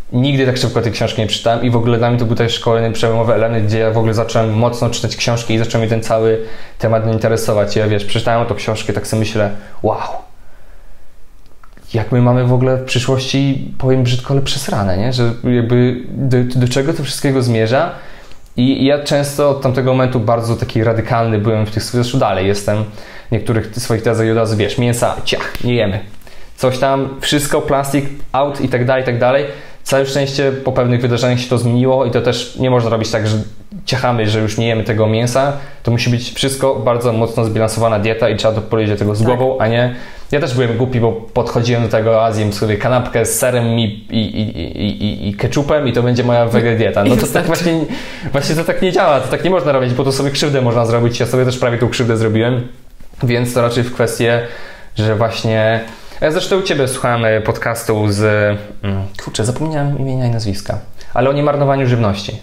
nigdy tak szybko tej książki nie czytałem i w ogóle dla mnie to był też kolejny przełomowy element, gdzie ja w ogóle zacząłem mocno czytać książki i zaczął mnie ten cały temat interesować. Ja wiesz, przeczytałem tą książkę, tak sobie myślę, wow, jak my mamy w ogóle w przyszłości, powiem brzydko, ale przesrane, nie? Że jakby do czego to wszystkiego zmierza. I ja często od tamtego momentu bardzo taki radykalny byłem w tych swoich, zresztą dalej jestem w niektórych swoich tezach i od razu wiesz, mięsa, ciach, nie jemy. Coś tam, wszystko, plastik, out i tak dalej. Całe szczęście po pewnych wydarzeniach się to zmieniło i to też nie można robić tak, że ciachamy, że już nie jemy tego mięsa. To musi być wszystko bardzo mocno zbilansowana dieta i trzeba to podejść do tego z głową, a nie... Ja też byłem głupi, bo podchodziłem do tego, zjem sobie kanapkę z serem i ketchupem i to będzie moja wege dieta. No to tak właśnie to tak nie działa, to tak nie można robić, bo to sobie krzywdę można zrobić. Ja sobie też prawie tą krzywdę zrobiłem, więc to raczej w kwestię, że właśnie... Ja zresztą u Ciebie słuchałem podcastu z... Kurczę, zapomniałem imienia i nazwiska. Ale o niemarnowaniu żywności.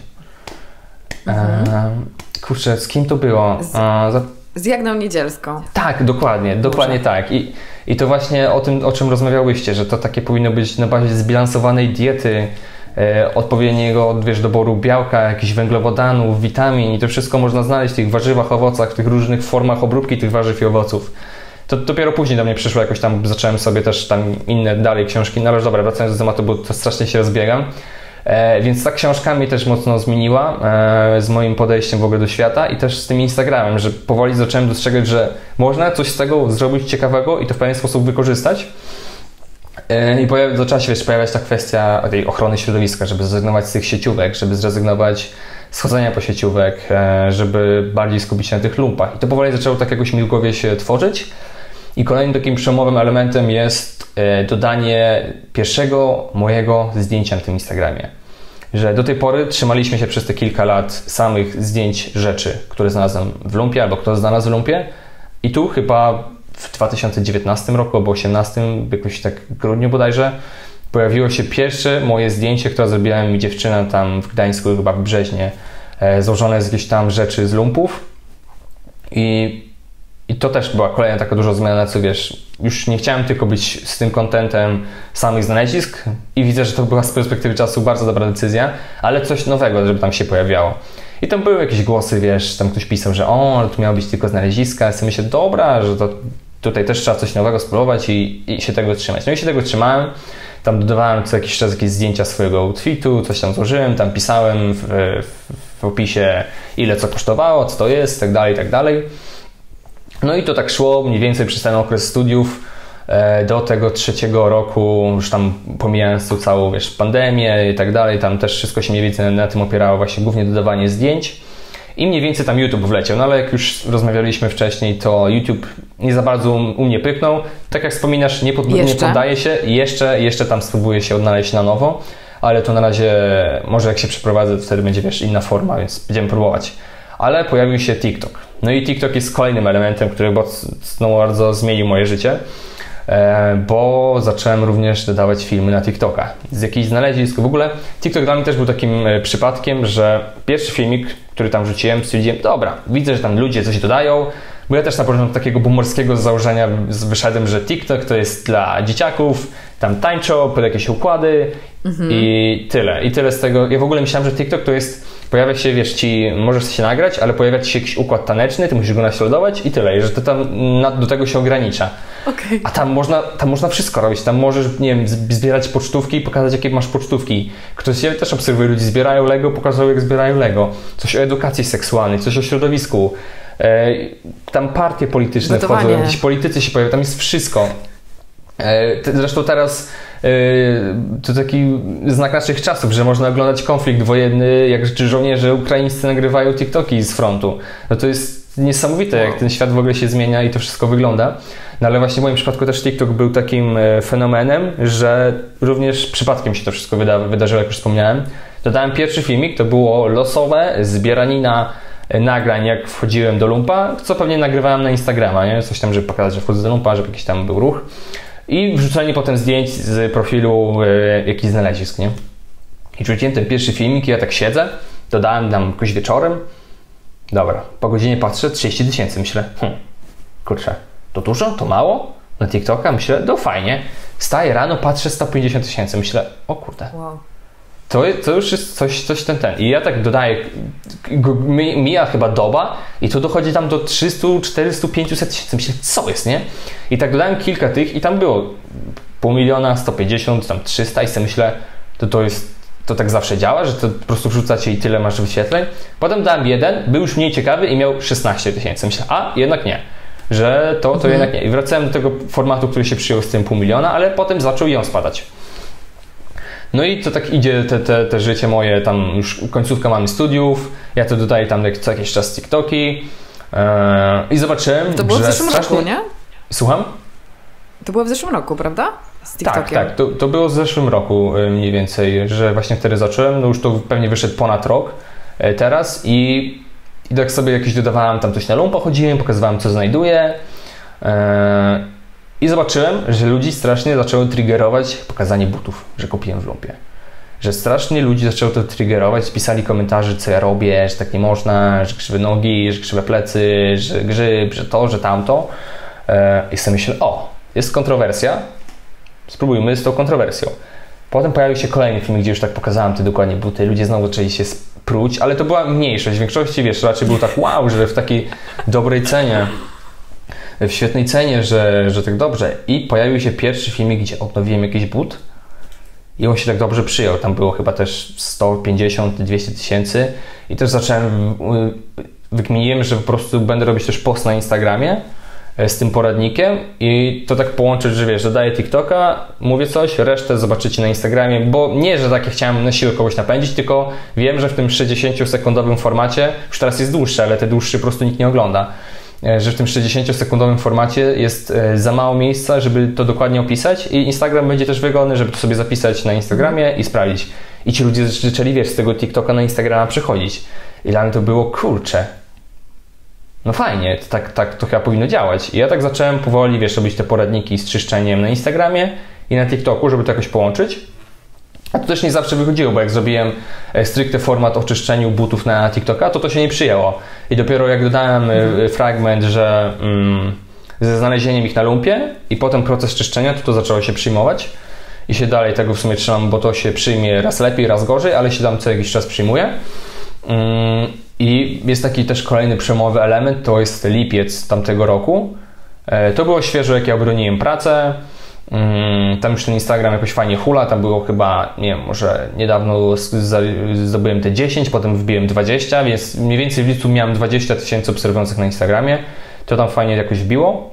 Kurczę, z kim to było? Z Jagną Niedzielską. Tak, dokładnie tak. I to właśnie o tym, o czym rozmawiałyście, że to takie powinno być na bazie zbilansowanej diety, odpowiedniego, wiesz, doboru białka, jakichś węglowodanów, witamin i to wszystko można znaleźć w tych warzywach, owocach, w tych różnych formach obróbki tych warzyw i owoców. To dopiero później do mnie przyszło, jakoś tam zacząłem sobie też tam inne dalej książki, no ale dobra, wracając do tematu, bo to strasznie się rozbiegam. Więc ta książka mnie też mocno zmieniła z moim podejściem w ogóle do świata i też z tym Instagramem, że powoli zacząłem dostrzegać, że można coś z tego zrobić ciekawego i to w pewien sposób wykorzystać. I zaczęła się pojawiać ta kwestia tej ochrony środowiska, żeby zrezygnować z tych sieciówek, żeby zrezygnować z chodzenia po sieciówek, żeby bardziej skupić się na tych lumpach. I to powoli zaczęło tak jakoś mi w głowie się tworzyć. I kolejnym takim przełomowym elementem jest dodanie pierwszego mojego zdjęcia na tym Instagramie. Że do tej pory trzymaliśmy się przez te kilka lat samych zdjęć rzeczy, które znalazłem w lumpie albo kto znalazł w lumpie. I tu chyba w 2019 roku albo 2018, jakoś tak w grudniu bodajże, pojawiło się pierwsze moje zdjęcie, które zrobiła mi dziewczyna tam w Gdańsku, chyba w Brzeźnie, złożone z jakichś tam rzeczy z lumpów. I to też była kolejna taka duża zmiana, co wiesz, już nie chciałem tylko być z tym contentem samych znalezisk i widzę, że to była z perspektywy czasu bardzo dobra decyzja, ale coś nowego, żeby tam się pojawiało. I tam były jakieś głosy, wiesz, tam ktoś pisał, że ale tu miało być tylko znaleziska, ja sobie myślę, dobra, że to tutaj też trzeba coś nowego spróbować i się tego trzymać. No i się tego trzymałem, tam dodawałem co jakiś czas jakieś zdjęcia swojego outfitu, coś tam złożyłem, tam pisałem w opisie ile co kosztowało, co to jest, tak dalej. No i to tak szło mniej więcej przez ten okres studiów do tego 3 roku, już tam pomijając tą całą, wiesz, pandemię i tak dalej, tam też wszystko się mniej więcej na tym opierało, właśnie głównie dodawanie zdjęć i mniej więcej tam YouTube wleciał, no ale jak już rozmawialiśmy wcześniej, to YouTube nie za bardzo u mnie pyknął, tak jak wspominasz, nie poddaje się, jeszcze tam spróbuję się odnaleźć na nowo, ale to na razie może jak się przeprowadzę, to wtedy będzie, wiesz, inna forma, więc będziemy próbować. Ale pojawił się TikTok. No i TikTok jest kolejnym elementem, który bardzo zmienił moje życie, bo zacząłem również dodawać filmy na TikToka. Z jakichś znalezisk. W ogóle TikTok dla mnie też był takim przypadkiem, że pierwszy filmik, który tam wrzuciłem, stwierdziłem, dobra, widzę, że tam ludzie coś dodają, bo ja też na początku takiego boomerskiego założenia wyszedłem, że TikTok to jest dla dzieciaków, tam tańczą, pod jakieś układy i tyle. I tyle z tego. Ja w ogóle myślałem, że TikTok to jest, pojawia się, wiesz, możesz się nagrać, ale pojawia ci się jakiś układ taneczny, ty musisz go naśladować i tyle. I że to tam do tego się ogranicza. Okay. A tam można wszystko robić. Tam możesz, nie wiem, zbierać pocztówki i pokazać, jakie masz pocztówki. Ja też obserwuję, ludzi zbierają Lego, pokazują, jak zbierają Lego. Coś o edukacji seksualnej, coś o środowisku. Tam partie polityczne wchodzą, jakieś politycy się pojawiają, tam jest wszystko. Zresztą teraz to taki znak naszych czasów, że można oglądać konflikt wojenny, jak żołnierze ukraińscy nagrywają TikToki z frontu. No to jest niesamowite, jak ten świat w ogóle się zmienia i to wszystko wygląda. No ale właśnie w moim przypadku też TikTok był takim fenomenem, że również przypadkiem się to wszystko wydarzyło, jak już wspomniałem. Dodałem pierwszy filmik, to było losowe zbieranina nagrań, jak wchodziłem do lumpa, co pewnie nagrywałem na Instagrama, nie? Coś tam, żeby pokazać, że wchodzę do lumpa, żeby jakiś tam był ruch. I wrzucenie potem zdjęć z profilu jakichś znalezisk, nie? I wrzuciłem ten pierwszy filmik i ja tak siedzę, dodałem tam jakoś wieczorem. Dobra, po godzinie patrzę, 30 000, myślę, kurczę, to dużo? To mało? Na TikToka? Myślę, fajnie. Wstaję rano, patrzę, 150 000, myślę, o kurde. Wow. to już jest coś ten. I ja tak dodaję, mija chyba doba i to dochodzi tam do 300, 400, 500 tysięcy. Myślę, co jest, nie? I tak dodałem kilka tych i tam było 500 000, 150, tam 300 i sobie myślę, to tak zawsze działa, że to po prostu wrzucacie i tyle masz wyświetleń. Potem dałem jeden, był już mniej ciekawy i miał 16 tysięcy. Myślę, jednak nie, że to jednak nie. I wracałem do tego formatu, który się przyjął z tym 500 000, ale potem zaczął ją spadać. No i to tak idzie te życie moje, tam już końcówka mamy studiów, ja to dodaję tam co jakiś czas TikToki i zobaczyłem, to było w zeszłym roku, nie? Słucham? To było w zeszłym roku, prawda? Z TikTokiem. Tak, to było w zeszłym roku mniej więcej, że właśnie wtedy zacząłem, no już to pewnie wyszedł ponad rok teraz i tak sobie jakieś dodawałem, tam coś na lumpa chodziłem, pokazywałem co znajduję i zobaczyłem, że ludzi strasznie zaczęło triggerować pokazanie butów, że kupiłem w lumpie. Że strasznie ludzi zaczęło to triggerować, pisali komentarze, co ja robię, że tak nie można, że krzywe nogi, że krzywe plecy, że grzyb, że to, że tamto. I sobie myślę, jest kontrowersja, spróbujmy z tą kontrowersją. Potem pojawił się kolejny film, gdzie już tak pokazałem te dokładnie buty, ludzie znowu zaczęli się spróć, ale to była mniejszość, w większości, wiesz, raczej było tak wow, że w takiej dobrej cenie, w świetnej cenie, że tak dobrze. I pojawił się pierwszy filmik, gdzie odnowiłem jakiś but i on się tak dobrze przyjął. Tam było chyba też 150-200 tysięcy i też wykminiłem, że po prostu będę robić też post na Instagramie z tym poradnikiem i to tak połączyć, że wiesz, dodaję TikToka, mówię coś, resztę zobaczycie na Instagramie, bo nie, że takie chciałem na siłę kogoś napędzić, tylko wiem, że w tym 60-sekundowym formacie, już teraz jest dłuższy, ale te dłuższe po prostu nikt nie ogląda, że w tym 60-sekundowym formacie jest za mało miejsca, żeby to dokładnie opisać i Instagram będzie też wygodny, żeby to sobie zapisać na Instagramie i sprawdzić. I ci ludzie zaczęli, wiesz, z tego TikToka na Instagrama przechodzić. I dla mnie to było, kurczę, no fajnie, tak to chyba powinno działać. I ja tak zacząłem powoli, wiesz, robić te poradniki z czyszczeniem na Instagramie i na TikToku, żeby to jakoś połączyć. A to też nie zawsze wychodziło, bo jak zrobiłem stricte format o czyszczeniu butów na TikToka, to się nie przyjęło. I dopiero jak dodałem fragment, że ze znalezieniem ich na lumpie i potem proces czyszczenia, to zaczęło się przyjmować. I się dalej tego w sumie trzymam, bo to się przyjmie raz lepiej, raz gorzej, ale się tam co jakiś czas przyjmuje. I jest taki też kolejny przełomowy element, to jest lipiec tamtego roku. To było świeżo, jak ja obroniłem pracę. Tam już ten Instagram jakoś fajnie hula, tam było chyba, nie wiem, może niedawno zdobyłem te 10, potem wbiłem 20, więc mniej więcej w lipcu miałem 20 000 obserwujących na Instagramie. To tam fajnie jakoś wbiło.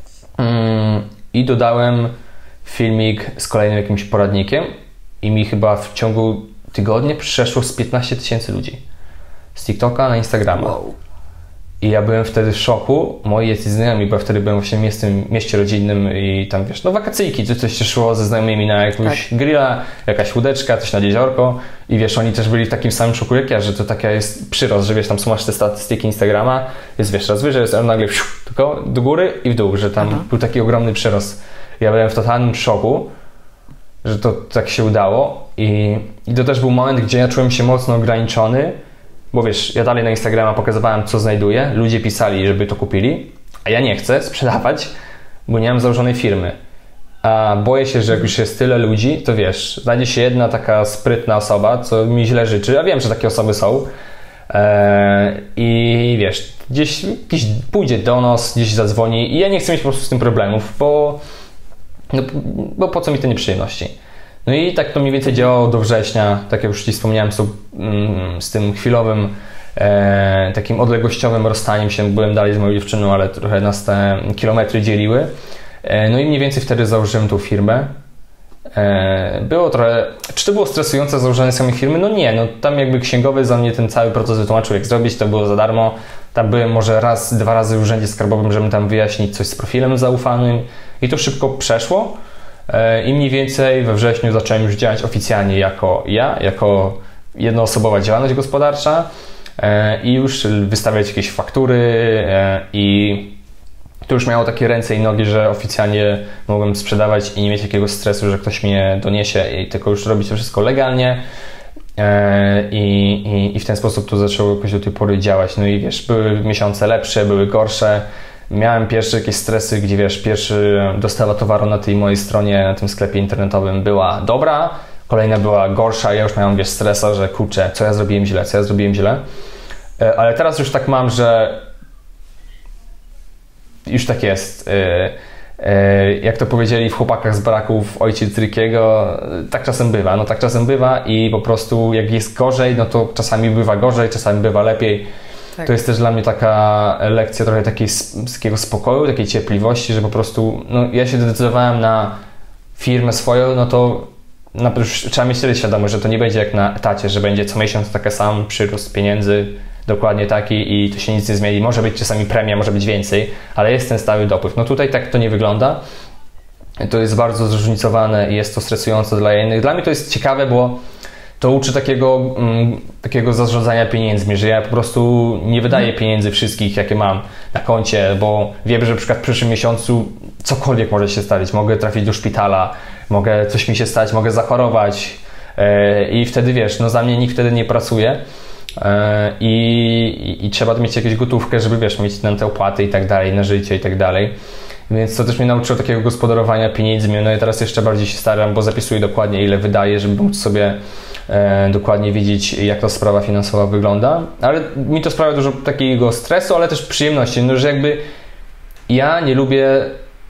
I dodałem filmik z kolejnym jakimś poradnikiem i mi chyba w ciągu tygodnia przeszło z 15 000 ludzi. Z TikToka na Instagrama. Wow. I ja byłem wtedy w szoku. Moi jacyś znajomi, bo wtedy byłem właśnie w tym mieście rodzinnym i tam, wiesz, no wakacyjki, coś się szło ze znajomymi na jakąś grilla, jakaś łódeczka, coś nad jeziorko i wiesz, oni też byli w takim samym szoku jak ja, że to taka jest przyrost, że wiesz, tam masz te statystyki Instagrama, jest wiesz, raz wyżej, jest nagle tylko do góry i w dół, że tam był taki ogromny przyrost. Ja byłem w totalnym szoku, że to tak się udało i to też był moment, gdzie ja czułem się mocno ograniczony, bo wiesz, ja dalej na Instagrama pokazywałem, co znajduję, ludzie pisali, żeby to kupili, a ja nie chcę sprzedawać, bo nie mam założonej firmy. A boję się, że jak już jest tyle ludzi, to wiesz, znajdzie się jedna taka sprytna osoba, co mi źle życzy, a wiem, że takie osoby są. I wiesz, gdzieś pójdzie do nas, gdzieś zadzwoni i ja nie chcę mieć po prostu z tym problemów, bo po co mi te nieprzyjemności. No i tak to mniej więcej działało do września, tak jak już Ci wspomniałem, z tym chwilowym, takim odległościowym rozstaniem się, byłem dalej z moją dziewczyną, ale trochę nas te kilometry dzieliły. No i mniej więcej wtedy założyłem tą firmę. Było trochę, czy to było stresujące założenie samej firmy? No nie, no tam jakby księgowy za mnie ten cały proces wytłumaczył, jak zrobić, to było za darmo. Tam byłem może raz, 2 razy w urzędzie skarbowym, żeby tam wyjaśnić coś z profilem zaufanym i to szybko przeszło. I mniej więcej we wrześniu zacząłem już działać oficjalnie jako jednoosobowa działalność gospodarcza i już wystawiać jakieś faktury i to już miało takie ręce i nogi, że oficjalnie mogłem sprzedawać i nie mieć jakiegoś stresu, że ktoś mnie doniesie i tylko już robić to wszystko legalnie i w ten sposób to zaczęło jakoś do tej pory działać. No i wiesz, były miesiące lepsze, były gorsze. Miałem pierwsze jakieś stresy, gdzie wiesz, dostawa towaru na tej mojej stronie, na tym sklepie internetowym była dobra, kolejna była gorsza, ja już miałem, wiesz, stresa, że kurczę, co ja zrobiłem źle. Ale teraz już tak mam, że już tak jest. Jak to powiedzieli w Chłopakach z Baraków ojciec Rickiego, tak czasem bywa i po prostu jak jest gorzej, no to czasami bywa gorzej, czasami bywa lepiej. Tak. To jest też dla mnie taka lekcja trochę takiego spokoju, takiej cierpliwości, że po prostu no, ja się zdecydowałem na firmę swoją, no to trzeba mieć tyle świadomość, że to nie będzie jak na etacie, że będzie co miesiąc taki sam przyrost pieniędzy, dokładnie taki i to się nic nie zmieni. Może być czasami premia, może być więcej, ale jest ten stały dopływ. No tutaj tak to nie wygląda. To jest bardzo zróżnicowane i jest to stresujące dla innych. Dla mnie to jest ciekawe, bo to uczy takiego zarządzania pieniędzmi, że ja po prostu nie wydaję pieniędzy wszystkich, jakie mam na koncie, bo wiem, że na przykład w przyszłym miesiącu cokolwiek może się stać. Mogę trafić do szpitala, coś mi się stać, mogę zachorować i wtedy wiesz, no za mnie nikt wtedy nie pracuje. I trzeba mieć jakąś gotówkę, żeby wiesz, mieć na te opłaty i tak dalej, na życie i tak dalej. Więc to też mnie nauczyło takiego gospodarowania pieniędzmi. No i teraz jeszcze bardziej się staram, bo zapisuję dokładnie ile wydaję, żeby móc sobie dokładnie wiedzieć, jak ta sprawa finansowa wygląda. Ale mi to sprawia dużo takiego stresu, ale też przyjemności, no, że jakby ja lubię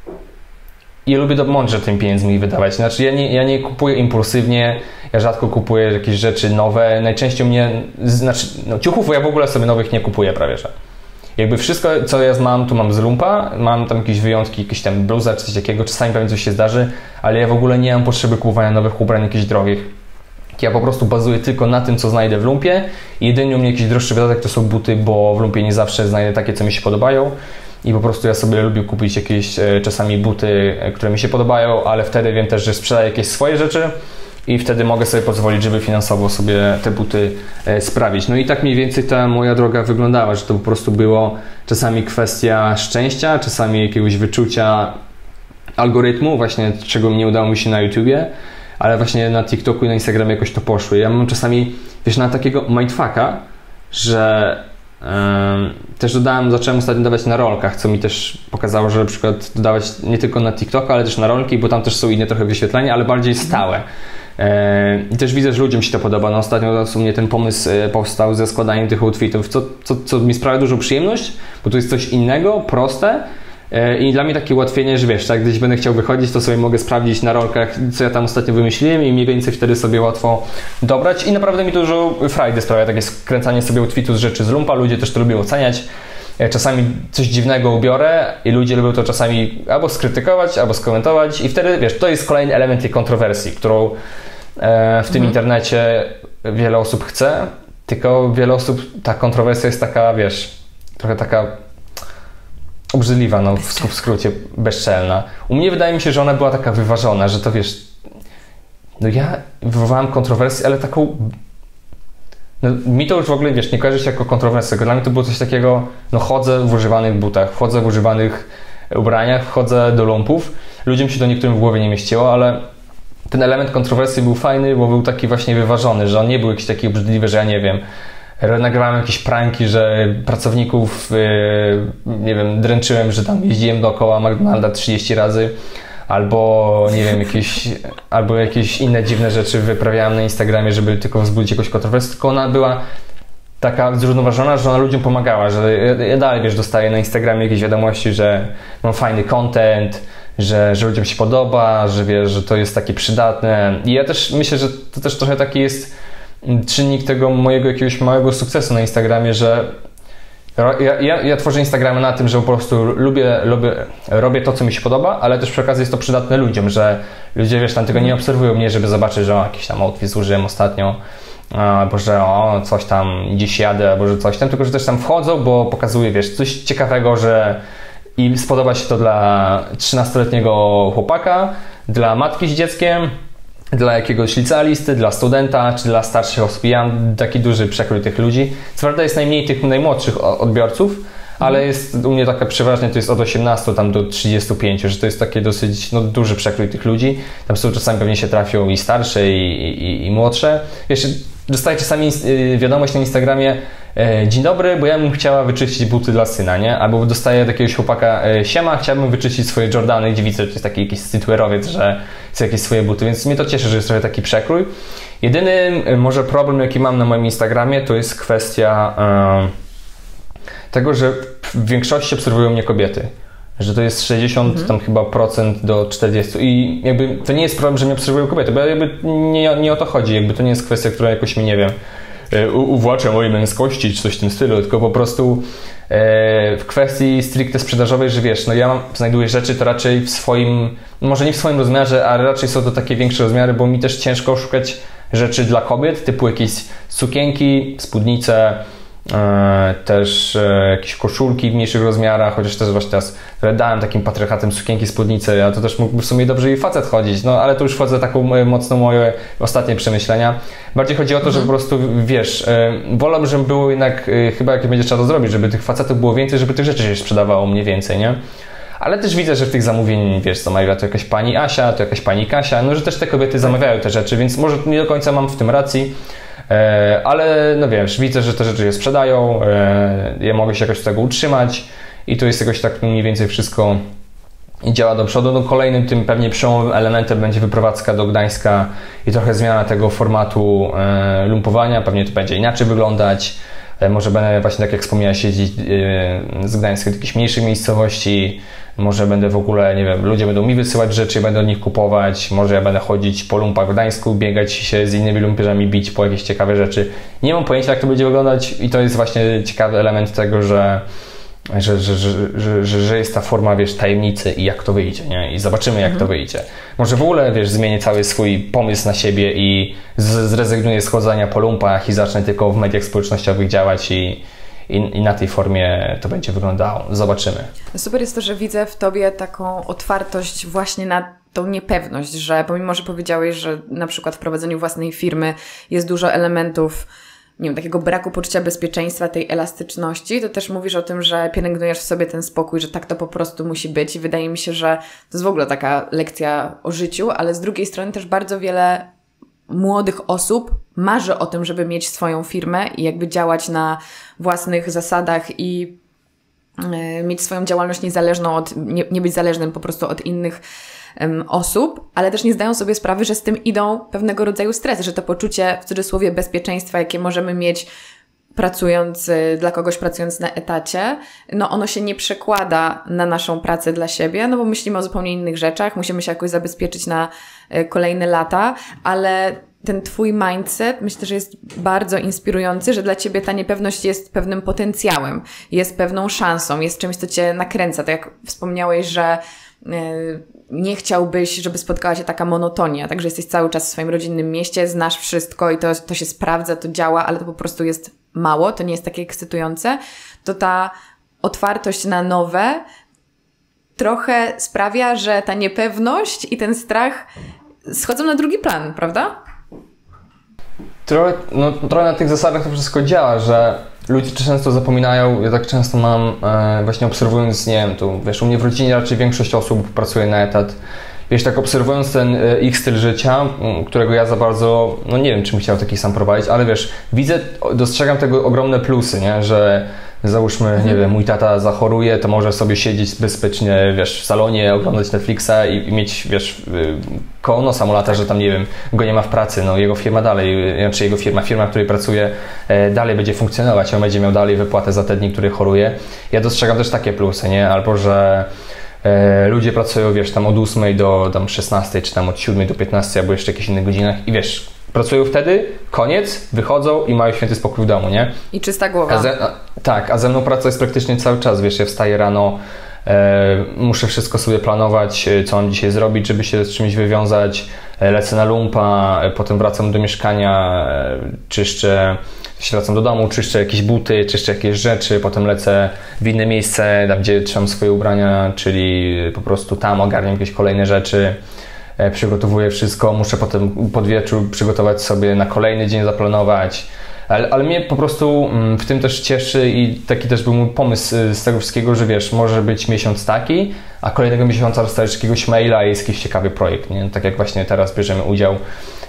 mądrze tymi pieniędzmi wydawać. Znaczy ja nie kupuję impulsywnie, ja rzadko kupuję jakieś rzeczy nowe. Najczęściej ciuchów ja w ogóle sobie nowych nie kupuję prawie, że. Jakby wszystko, co ja mam, tu mam z lumpa, mam tam jakieś wyjątki, jakieś tam bluza czy coś takiego, czasami pewnie coś się zdarzy, ale ja w ogóle nie mam potrzeby kupowania nowych ubrań jakichś drogich. Ja po prostu bazuję tylko na tym, co znajdę w lumpie i jedynie u mnie jakiś droższy wydatek to są buty, bo w lumpie nie zawsze znajdę takie, co mi się podobają. I po prostu ja sobie lubię kupić jakieś czasami buty, które mi się podobają, ale wtedy wiem też, że sprzedaję jakieś swoje rzeczy i wtedy mogę sobie pozwolić, żeby finansowo sobie te buty sprawić. No i tak mniej więcej ta moja droga wyglądała, że to po prostu było czasami kwestia szczęścia, czasami jakiegoś wyczucia algorytmu, właśnie czego nie udało mi się na YouTubie, ale właśnie na TikToku i na Instagramie jakoś to poszło. Ja mam czasami, wiesz, na takiego mindfucka, że też zacząłem ostatnio dawać na rolkach, co mi też pokazało, że na przykład dodawać nie tylko na TikToka, ale też na rolki, bo tam też są inne trochę wyświetlenia, ale bardziej stałe. I też widzę, że ludziom się to podoba. No, ostatnio u mnie ten pomysł powstał ze składaniem tych outfitów, co mi sprawia dużą przyjemność, bo to jest coś innego, proste. I dla mnie takie ułatwienie, że wiesz, tak, gdzieś będę chciał wychodzić, to sobie mogę sprawdzić na rolkach, co ja tam ostatnio wymyśliłem i mniej więcej wtedy sobie łatwo dobrać i naprawdę mi to dużo frajdy sprawia, takie skręcanie sobie outfitu z rzeczy z lumpa, ludzie też to lubią oceniać. Czasami coś dziwnego ubiorę i ludzie lubią to czasami albo skrytykować, albo skomentować i wtedy, wiesz, to jest kolejny element tej kontrowersji, którą w tym internecie wiele osób chce, tylko wiele osób, ta kontrowersja jest taka, wiesz, trochę taka obrzydliwa, no w skrócie bezczelna. U mnie wydaje mi się, że ona była taka wyważona, że to wiesz, no ja wywołałem kontrowersję, ale taką, no mi to już w ogóle, wiesz, nie kojarzy się jako kontrowersja, dla mnie to było coś takiego, no chodzę w używanych butach, chodzę w używanych ubraniach, chodzę do lumpów, ludziom się to niektórym w głowie nie mieściło, ale ten element kontrowersji był fajny, bo był taki właśnie wyważony, że on nie był jakiś taki obrzydliwy, że ja nie wiem, nagrywałem jakieś pranki, że pracowników, nie wiem, dręczyłem, że tam jeździłem dookoła McDonalda 30 razy, albo nie wiem, jakieś inne dziwne rzeczy wyprawiałem na Instagramie, żeby tylko wzbudzić jakąś kontrowersję, tylko ona była taka zrównoważona, że ona ludziom pomagała, że ja dalej, wiesz, dostaję na Instagramie jakieś wiadomości, że mam fajny content, że ludziom się podoba, że wiesz, że to jest takie przydatne i ja też myślę, że to też trochę taki jest czynnik tego mojego jakiegoś małego sukcesu na Instagramie, że ja tworzę Instagramy na tym, że po prostu robię to, co mi się podoba, ale też przy okazji jest to przydatne ludziom, że ludzie, wiesz, tam tego nie obserwują mnie, żeby zobaczyć, że jakiś tam outfit zużyłem ostatnio, albo że coś tam dziś jadę, albo że coś tam, tylko że też tam wchodzą, bo pokazuje, wiesz, coś ciekawego, że i spodoba się to dla 13-letniego chłopaka, dla matki z dzieckiem, dla jakiegoś licealisty, dla studenta, czy dla starszych osób. Ja mam taki duży przekrój tych ludzi. Co prawda jest najmniej tych najmłodszych odbiorców, ale jest u mnie taka przeważnie to jest od 18 tam do 35, że to jest taki dosyć duży przekrój tych ludzi. Tam są czasami pewnie się trafią i starsze, i młodsze. Jeszcze dostaję czasami wiadomość na Instagramie, dzień dobry, bo ja bym chciała wyczyścić buty dla syna, nie? Albo dostaję od jakiegoś chłopaka, siema, chciałbym wyczyścić swoje Jordany, gdzie widzę, że to jest taki jakiś streetwearowiec, że chce jakieś swoje buty, więc mnie to cieszy, że jest trochę taki przekrój. Jedyny może problem, jaki mam na moim Instagramie, to jest kwestia tego, że w większości obserwują mnie kobiety. Że to jest 60 tam chyba procent do 40 i jakby to nie jest problem, że mnie obserwują kobiety, bo jakby nie o to chodzi, jakby to nie jest kwestia, która jakoś mi, nie wiem, uwłacza mojej męskości czy coś w tym stylu, tylko po prostu w kwestii stricte sprzedażowej, że wiesz, no ja znajduję rzeczy to raczej w swoim, może nie w swoim rozmiarze, ale raczej są to takie większe rozmiary, bo mi też ciężko szukać rzeczy dla kobiet, typu jakieś sukienki, spódnice, też jakieś koszulki w mniejszych rozmiarach, chociaż też właśnie teraz dałem takim patriarchatem sukienki, spódnice, a to też mógłby w sumie dobrze i facet chodzić, no ale to już wchodzę taką mocno moje ostatnie przemyślenia. Bardziej chodzi o to, że po prostu wiesz, wolałbym, żeby było jednak, chyba jak będzie trzeba to zrobić, żeby tych facetów było więcej, żeby tych rzeczy się sprzedawało mniej więcej, nie? Ale też widzę, że w tych zamówień, wiesz, zamawia to jakaś pani Asia, to jakaś pani Kasia, no że też te kobiety zamawiają te rzeczy, więc może nie do końca mam w tym racji, ale no wiesz, widzę, że te rzeczy się sprzedają, ja mogę się jakoś z tego utrzymać i to jest jakoś tak mniej więcej wszystko działa do przodu. No kolejnym tym pewnie przełomowym elementem będzie wyprowadzka do Gdańska i trochę zmiana tego formatu lumpowania, pewnie to będzie inaczej wyglądać. Może będę właśnie tak jak wspomniałeś jeździć z Gdańska do jakichś mniejszych miejscowości, może będę w ogóle, nie wiem, ludzie będą mi wysyłać rzeczy, będę od nich kupować, może ja będę chodzić po lumpach w Gdańsku, biegać się z innymi lumpierzami, bić po jakieś ciekawe rzeczy. Nie mam pojęcia, jak to będzie wyglądać i to jest właśnie ciekawy element tego, że jest ta forma, wiesz, tajemnicy i jak to wyjdzie, nie? I zobaczymy, jak to wyjdzie. Może w ogóle, wiesz, zmienię cały swój pomysł na siebie i zrezygnuję z chodzenia po lumpach i zacznę tylko w mediach społecznościowych działać i na tej formie to będzie wyglądało. Zobaczymy. Super jest to, że widzę w Tobie taką otwartość właśnie na tą niepewność, że pomimo, że powiedziałeś, że na przykład w prowadzeniu własnej firmy jest dużo elementów, nie wiem, takiego braku poczucia bezpieczeństwa, tej elastyczności, to też mówisz o tym, że pielęgnujesz w sobie ten spokój, że tak to po prostu musi być i wydaje mi się, że to jest w ogóle taka lekcja o życiu, ale z drugiej strony też bardzo wiele młodych osób marzy o tym, żeby mieć swoją firmę i jakby działać na własnych zasadach i mieć swoją działalność niezależną nie być zależnym po prostu od innych osób, ale też nie zdają sobie sprawy, że z tym idą pewnego rodzaju stresy, że to poczucie w cudzysłowie bezpieczeństwa, jakie możemy mieć pracując dla kogoś, pracując na etacie, no ono się nie przekłada na naszą pracę dla siebie, no bo myślimy o zupełnie innych rzeczach, musimy się jakoś zabezpieczyć na kolejne lata, ale ten Twój mindset myślę, że jest bardzo inspirujący, że dla Ciebie ta niepewność jest pewnym potencjałem, jest pewną szansą, jest czymś, co Cię nakręca. Tak jak wspomniałeś, że nie chciałbyś, żeby spotkała Cię taka monotonia, także jesteś cały czas w swoim rodzinnym mieście, znasz wszystko i to się sprawdza, to działa, ale to po prostu jest mało, to nie jest takie ekscytujące, to ta otwartość na nowe trochę sprawia, że ta niepewność i ten strach schodzą na drugi plan, prawda? Trochę na tych zasadach to wszystko działa, że ludzie często zapominają, ja tak często mam, właśnie obserwując, nie wiem, tu wiesz, u mnie w rodzinie raczej większość osób pracuje na etat. Wiesz, tak obserwując ten ich styl życia, którego ja za bardzo, no nie wiem, czy bym chciał taki sam prowadzić, ale wiesz, dostrzegam tego ogromne plusy, nie, że załóżmy, nie wiem, mój tata zachoruje, to może sobie siedzieć bezpiecznie, wiesz, w salonie, oglądać Netflixa i mieć, wiesz, koło nosa mu lata, że tam, nie wiem, go nie ma w pracy, no jego firma dalej, znaczy jego firma, w której pracuje, dalej będzie funkcjonować, on będzie miał dalej wypłatę za te dni, który choruje. Ja dostrzegam też takie plusy, nie, albo że ludzie pracują, wiesz, tam od 8 do tam 16, czy tam od 7 do 15, albo jeszcze jakichś innych godzinach i wiesz, pracują wtedy, koniec, wychodzą i mają święty spokój w domu, nie? I czysta głowa. A ze mną praca jest praktycznie cały czas, wiesz, ja wstaję rano, muszę wszystko sobie planować, co mam dzisiaj zrobić, żeby się z czymś wywiązać, lecę na lumpa, potem wracam do mieszkania, wracam do domu, czyszczę jakieś buty, czyszczę jakieś rzeczy, potem lecę w inne miejsce, tam gdzie trzymam swoje ubrania, czyli po prostu tam ogarniam jakieś kolejne rzeczy, przygotowuję wszystko, muszę potem pod wieczór przygotować sobie na kolejny dzień, zaplanować, ale mnie po prostu w tym też cieszy i taki też był mój pomysł z tego wszystkiego, że wiesz, może być miesiąc taki, a kolejnego miesiąca dostajesz jakiegoś maila i jest jakiś ciekawy projekt, nie? Tak jak właśnie teraz bierzemy udział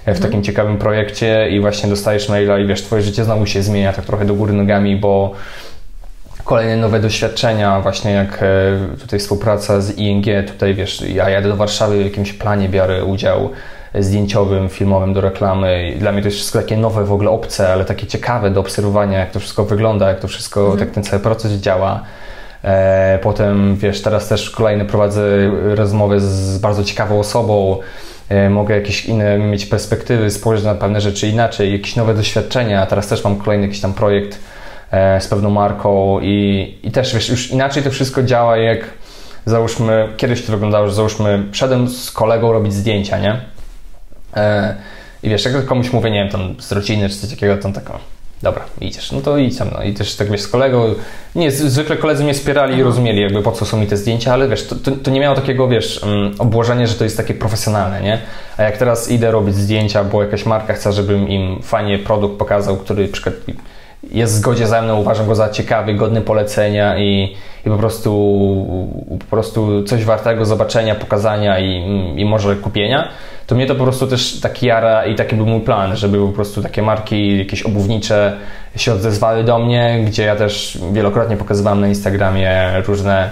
w takim ciekawym projekcie i właśnie dostajesz maila i wiesz, twoje życie znowu się zmienia tak trochę do góry nogami, bo kolejne nowe doświadczenia, właśnie jak tutaj współpraca z ING, tutaj wiesz, ja jadę do Warszawy, w jakimś planie biorę udział zdjęciowym, filmowym do reklamy. I dla mnie to jest wszystko takie nowe, w ogóle obce, ale takie ciekawe do obserwowania, jak to wszystko wygląda, jak to wszystko, tak ten cały proces działa. Potem, wiesz, teraz też kolejne prowadzę rozmowy z bardzo ciekawą osobą, mogę jakieś inne mieć perspektywy, spojrzeć na pewne rzeczy inaczej, jakieś nowe doświadczenia. Teraz też mam kolejny jakiś tam projekt z pewną marką i też, wiesz, już inaczej to wszystko działa, jak załóżmy, kiedyś to wyglądało, że załóżmy, szedłem z kolegą robić zdjęcia, nie? I wiesz, jak komuś mówię, nie wiem, tam z rodziny czy coś takiego, to tak, dobra, idziesz, no to idź tam, no i też tak wiesz, z kolegą, nie, zwykle koledzy mnie wspierali i rozumieli jakby po co są mi te zdjęcia, ale wiesz, to nie miało takiego, wiesz, obłożenia, że to jest takie profesjonalne, nie? A jak teraz idę robić zdjęcia, bo jakaś marka chce, żebym im fajnie produkt pokazał, który na przykład jest w zgodzie ze mną, uważam go za ciekawy, godny polecenia i po prostu coś wartego zobaczenia, pokazania i może kupienia, to mnie to po prostu też taki jara i taki był mój plan, żeby po prostu takie marki jakieś obuwnicze się odezwały do mnie, gdzie ja też wielokrotnie pokazywałem na Instagramie różne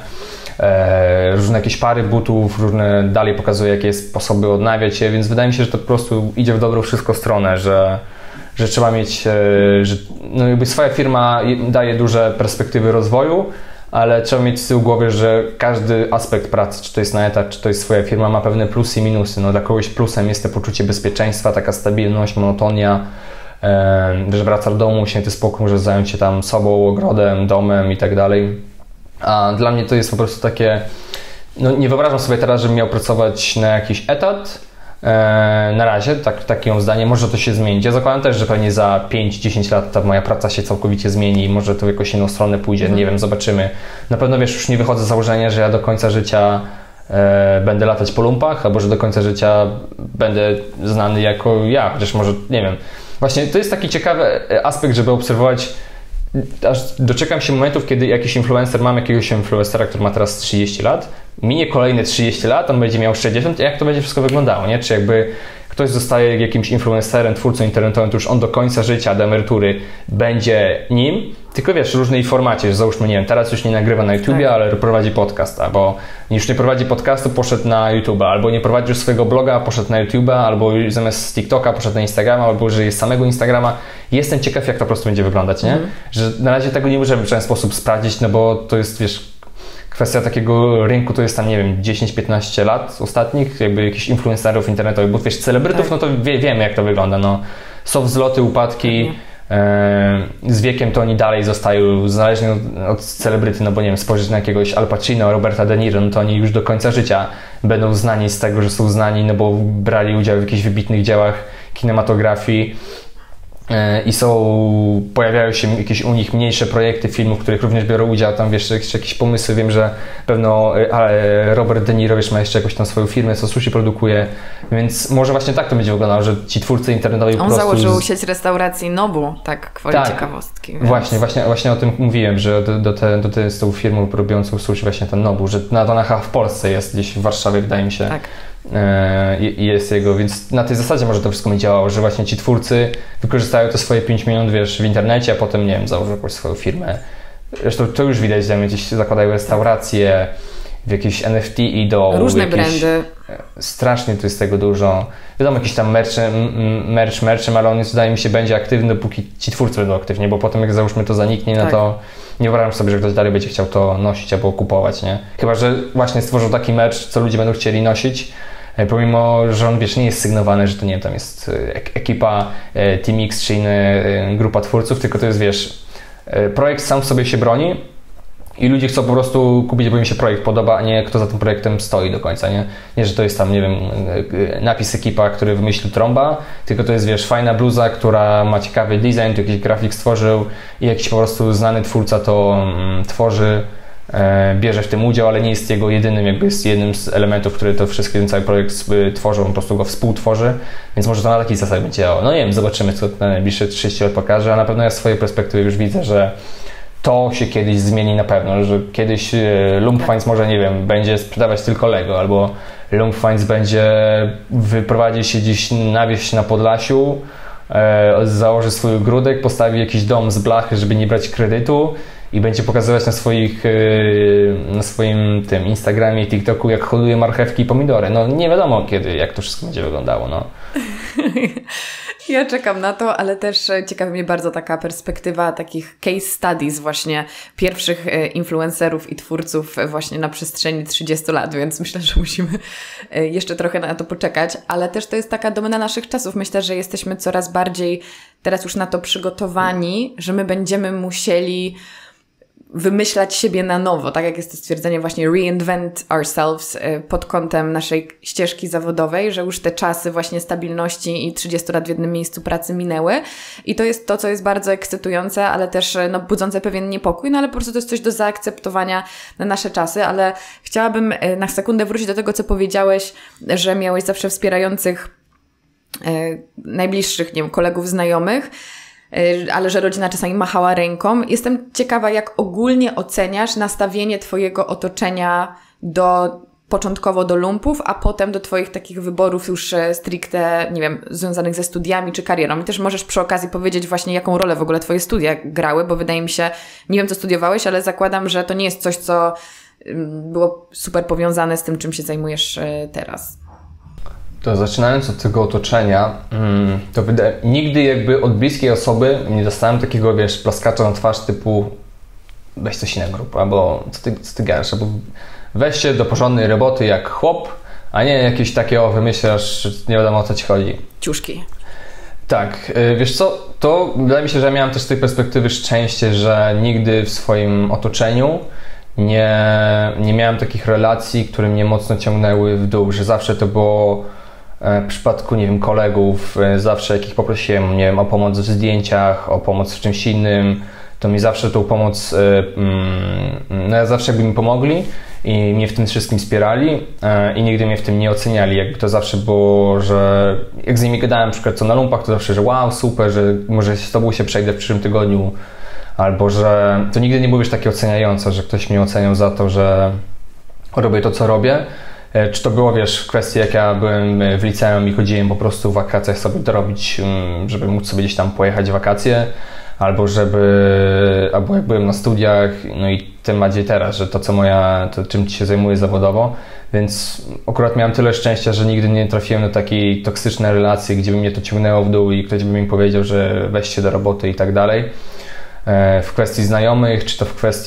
jakieś pary butów, dalej pokazuję jakie sposoby odnawiać je, więc wydaje mi się, że to po prostu idzie w dobrą wszystko stronę, że trzeba mieć, że no jakby swoja firma daje duże perspektywy rozwoju, ale trzeba mieć z tyłu głowy, że każdy aspekt pracy, czy to jest na etat, czy to jest swoja firma, ma pewne plusy i minusy. No, dla kogoś plusem jest to poczucie bezpieczeństwa, taka stabilność, monotonia, że wraca do domu, święty spokój, że zająć się tam sobą, ogrodem, domem i tak dalej. A dla mnie to jest po prostu takie, no nie wyobrażam sobie teraz, żebym miał pracować na jakiś etat. Na razie, takie mam zdanie, może to się zmienić. Ja zakładam też, że pewnie za 5-10 lat ta moja praca się całkowicie zmieni i może to w jakąś inną stronę pójdzie, nie wiem, zobaczymy. Na pewno wiesz, już nie wychodzę z założenia, że ja do końca życia będę latać po lumpach, albo że do końca życia będę znany jako ja, chociaż może, nie wiem. Właśnie to jest taki ciekawy aspekt, żeby obserwować, aż doczekam się momentów, kiedy jakiś influencer, mam jakiegoś influencera, który ma teraz 30 lat, minie kolejne 30 lat, on będzie miał 60, jak to będzie wszystko wyglądało, nie? Czy jakby ktoś zostaje jakimś influencerem, twórcą internetowym, to już on do końca życia, do emerytury będzie nim, tylko wiesz, w różnej formacie, że załóżmy, nie wiem, teraz już nie nagrywa na YouTubie, ale prowadzi podcast, albo już nie prowadzi podcastu, poszedł na YouTube'a, albo nie prowadzi już swojego bloga, poszedł na YouTube'a, albo zamiast TikToka poszedł na Instagrama, albo że jest samego Instagrama. Jestem ciekaw, jak to po prostu będzie wyglądać, nie? Że na razie tego nie możemy w żaden sposób sprawdzić, no bo to jest, wiesz, kwestia takiego rynku to jest tam, nie wiem, 10-15 lat ostatnich, jakby jakichś influencerów internetowych, bo wiesz, celebrytów, no to wiemy, jak to wygląda, no. Są wzloty, upadki, z wiekiem to oni dalej zostają, zależnie od celebryty, no bo nie wiem, spojrzeć na jakiegoś Al Pacino, Roberta De Niro, no to oni już do końca życia będą znani z tego, że są znani, no bo brali udział w jakichś wybitnych dziełach kinematografii i pojawiają się jakieś u nich mniejsze projekty filmów, w których również biorą udział, tam wiesz, jakieś pomysły, wiem, że pewno Robert De Niro, wiesz, ma jeszcze jakąś tam swoją firmę, co sushi produkuje, więc może właśnie tak to będzie wyglądało, że ci twórcy internetowi po prostu... On założył sieć restauracji Nobu, tak, kwoli ciekawostki. Więc... Właśnie o tym mówiłem, że z tą firmą robiącą sushi właśnie ten Nobu, że na Donachach w Polsce jest, gdzieś w Warszawie, wydaje mi się. Tak. Jest jego, więc na tej zasadzie może to wszystko mi działało, że właśnie ci twórcy wykorzystają te swoje 5 minut, wiesz, w internecie, a potem, nie wiem, założą jakąś swoją firmę. Zresztą to już widać, że gdzieś zakładają restauracje, w jakieś NFT idą. Różne brandy. Strasznie tu jest tego dużo. Wiadomo, jakiś tam merchem, ale on jest, wydaje mi się, będzie aktywny, dopóki ci twórcy będą aktywni, bo potem jak załóżmy to zaniknie, no to nie wyobrażam sobie, że ktoś dalej będzie chciał to nosić albo kupować, nie? Chyba że właśnie stworzą taki merch, co ludzie będą chcieli nosić, pomimo, że on, wiesz, nie jest sygnowany, że to, nie wiem, tam jest ekipa Team X czy inna grupa twórców, tylko to jest, wiesz, projekt sam w sobie się broni i ludzie chcą po prostu kupić, bo im się projekt podoba, a nie kto za tym projektem stoi do końca, nie? Nie, że to jest tam, nie wiem, napis ekipa, który wymyślił trąba, tylko to jest, wiesz, fajna bluza, która ma ciekawy design, to jakiś grafik stworzył i jakiś po prostu znany twórca to tworzy, bierze w tym udział, ale nie jest jego jedynym, jakby jest jednym z elementów, który to wszystkie, ten cały projekt tworzą, po prostu go współtworzy, więc może to na takiej zasadzie będzie działało. No nie wiem, zobaczymy, co na najbliższe 30 lat pokaże, a na pewno ja z swojej perspektywy już widzę, że to się kiedyś zmieni na pewno, że kiedyś Lumpfines może, nie wiem, będzie sprzedawać tylko Lego, albo Lump będzie wyprowadzić się gdzieś na wieś na Podlasiu, założy swój ogródek, postawi jakiś dom z blachy, żeby nie brać kredytu i będzie pokazywać na swoim tym Instagramie i TikToku, jak hoduje marchewki i pomidory. No nie wiadomo kiedy, jak to wszystko będzie wyglądało, no. Ja czekam na to, ale też ciekawi mnie bardzo taka perspektywa takich case studies właśnie pierwszych influencerów i twórców właśnie na przestrzeni 30 lat, więc myślę, że musimy jeszcze trochę na to poczekać, ale też to jest taka domena naszych czasów. Myślę, że jesteśmy coraz bardziej teraz już na to przygotowani, że my będziemy musieli wymyślać siebie na nowo, tak jak jest to stwierdzenie właśnie reinvent ourselves pod kątem naszej ścieżki zawodowej, że już te czasy właśnie stabilności i 30 lat w jednym miejscu pracy minęły i to jest to, co jest bardzo ekscytujące, ale też budzące pewien niepokój, no ale po prostu to jest coś do zaakceptowania na nasze czasy, ale chciałabym na sekundę wrócić do tego, co powiedziałeś, że miałeś zawsze wspierających najbliższych, nie wiem, kolegów, znajomych, ale że rodzina czasami machała ręką. Jestem ciekawa, jak ogólnie oceniasz nastawienie Twojego otoczenia początkowo do lumpów, a potem do Twoich takich wyborów już stricte, nie wiem, związanych ze studiami czy karierą. I też możesz przy okazji powiedzieć właśnie, jaką rolę w ogóle Twoje studia grały, bo wydaje mi się, nie wiem co studiowałeś, ale zakładam, że to nie jest coś, co było super powiązane z tym, czym się zajmujesz teraz. To zaczynając od tego otoczenia, to nigdy jakby od bliskiej osoby nie dostałem takiego, wiesz, plaskacza na twarz typu weź coś innego rób, albo co ty gadasz, albo weź się do porządnej roboty jak chłop, a nie jakieś takie wymyślasz, nie wiadomo o co ci chodzi. Ciuszki. Tak, wiesz co, to wydaje mi się, że ja miałem też z tej perspektywy szczęście, że nigdy w swoim otoczeniu nie miałem takich relacji, które mnie mocno ciągnęły w dół, że zawsze to było w przypadku, nie wiem, kolegów, zawsze jak ich poprosiłem, nie wiem, o pomoc w zdjęciach, o pomoc w czymś innym, to mi zawsze tą pomoc, no zawsze jakby mi pomogli i mnie w tym wszystkim wspierali i nigdy mnie w tym nie oceniali. Jakby to zawsze było, że jak z nimi gadałem, na przykład co na lumpach, to zawsze, że wow, super, że może z tobą się przejdę w przyszłym tygodniu, albo że to nigdy nie było już takie oceniające, że ktoś mnie oceniał za to, że robię to, co robię. Czy to było, wiesz, w kwestii jak ja byłem w liceum i chodziłem po prostu w wakacjach sobie dorobić, żeby móc sobie gdzieś tam pojechać w wakacje, albo jak byłem na studiach, no i tym bardziej teraz, że to czym się zajmuję zawodowo, więc akurat miałem tyle szczęścia, że nigdy nie trafiłem do takiej toksycznej relacji, gdzie by mnie to ciągnęło w dół i ktoś by mi powiedział, że weź się do roboty i tak dalej. W kwestii znajomych, czy to w kwestii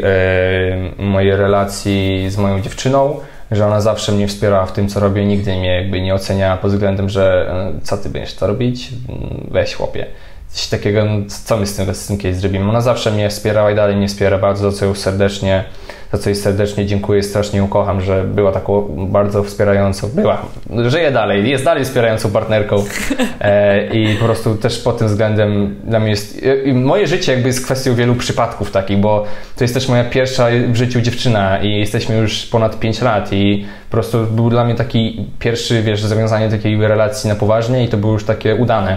mojej relacji z moją dziewczyną, że ona zawsze mnie wspierała w tym, co robię, nigdy mnie jakby nie oceniała pod względem, że co ty będziesz to robić? Weź chłopie. Coś takiego, co my z tym kiedyś zrobimy. Ona zawsze mnie wspierała i dalej mnie wspiera bardzo, za co jej serdecznie dziękuję, strasznie ją kocham, że była taką bardzo wspierającą, żyje dalej, jest dalej wspierającą partnerką i po prostu też pod tym względem dla mnie jest, moje życie jakby jest kwestią wielu przypadków takich, bo to jest też moja pierwsza w życiu dziewczyna i jesteśmy już ponad 5 lat i po prostu był dla mnie taki pierwszy, wiesz, zawiązanie takiej relacji na poważnie i to było już takie udane.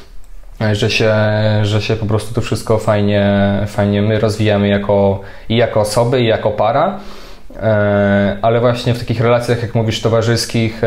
Że się po prostu to wszystko fajnie my rozwijamy jako osoby i jako para, ale właśnie w takich relacjach, jak mówisz, towarzyskich,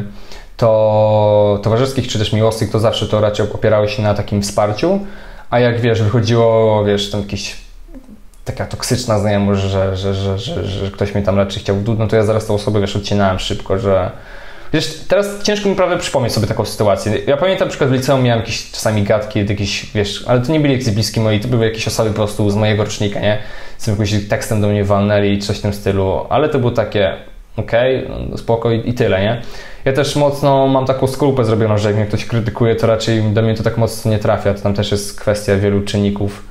czy też miłosnych, to zawsze to raczej opierało się na takim wsparciu, a jak wiesz, wychodziło, wiesz, tam taka toksyczna znajomość, że ktoś mnie tam raczej chciał w dół, no to ja zaraz tę osobę, wiesz, odcinałem szybko, że wiesz, teraz ciężko mi prawie przypomnieć sobie taką sytuację. Ja pamiętam, na przykład w liceum miałem jakieś czasami gadki, jakieś, wiesz, ale to nie byli jakieś bliskie moi, to były jakieś osoby po prostu z mojego rocznika, nie? Z jakimś tekstem do mnie walnęli, coś w tym stylu, ale to było takie, okej, spoko i tyle, nie? Ja też mocno mam taką skorupę zrobioną, że jak mnie ktoś krytykuje, to raczej do mnie to tak mocno nie trafia, to tam też jest kwestia wielu czynników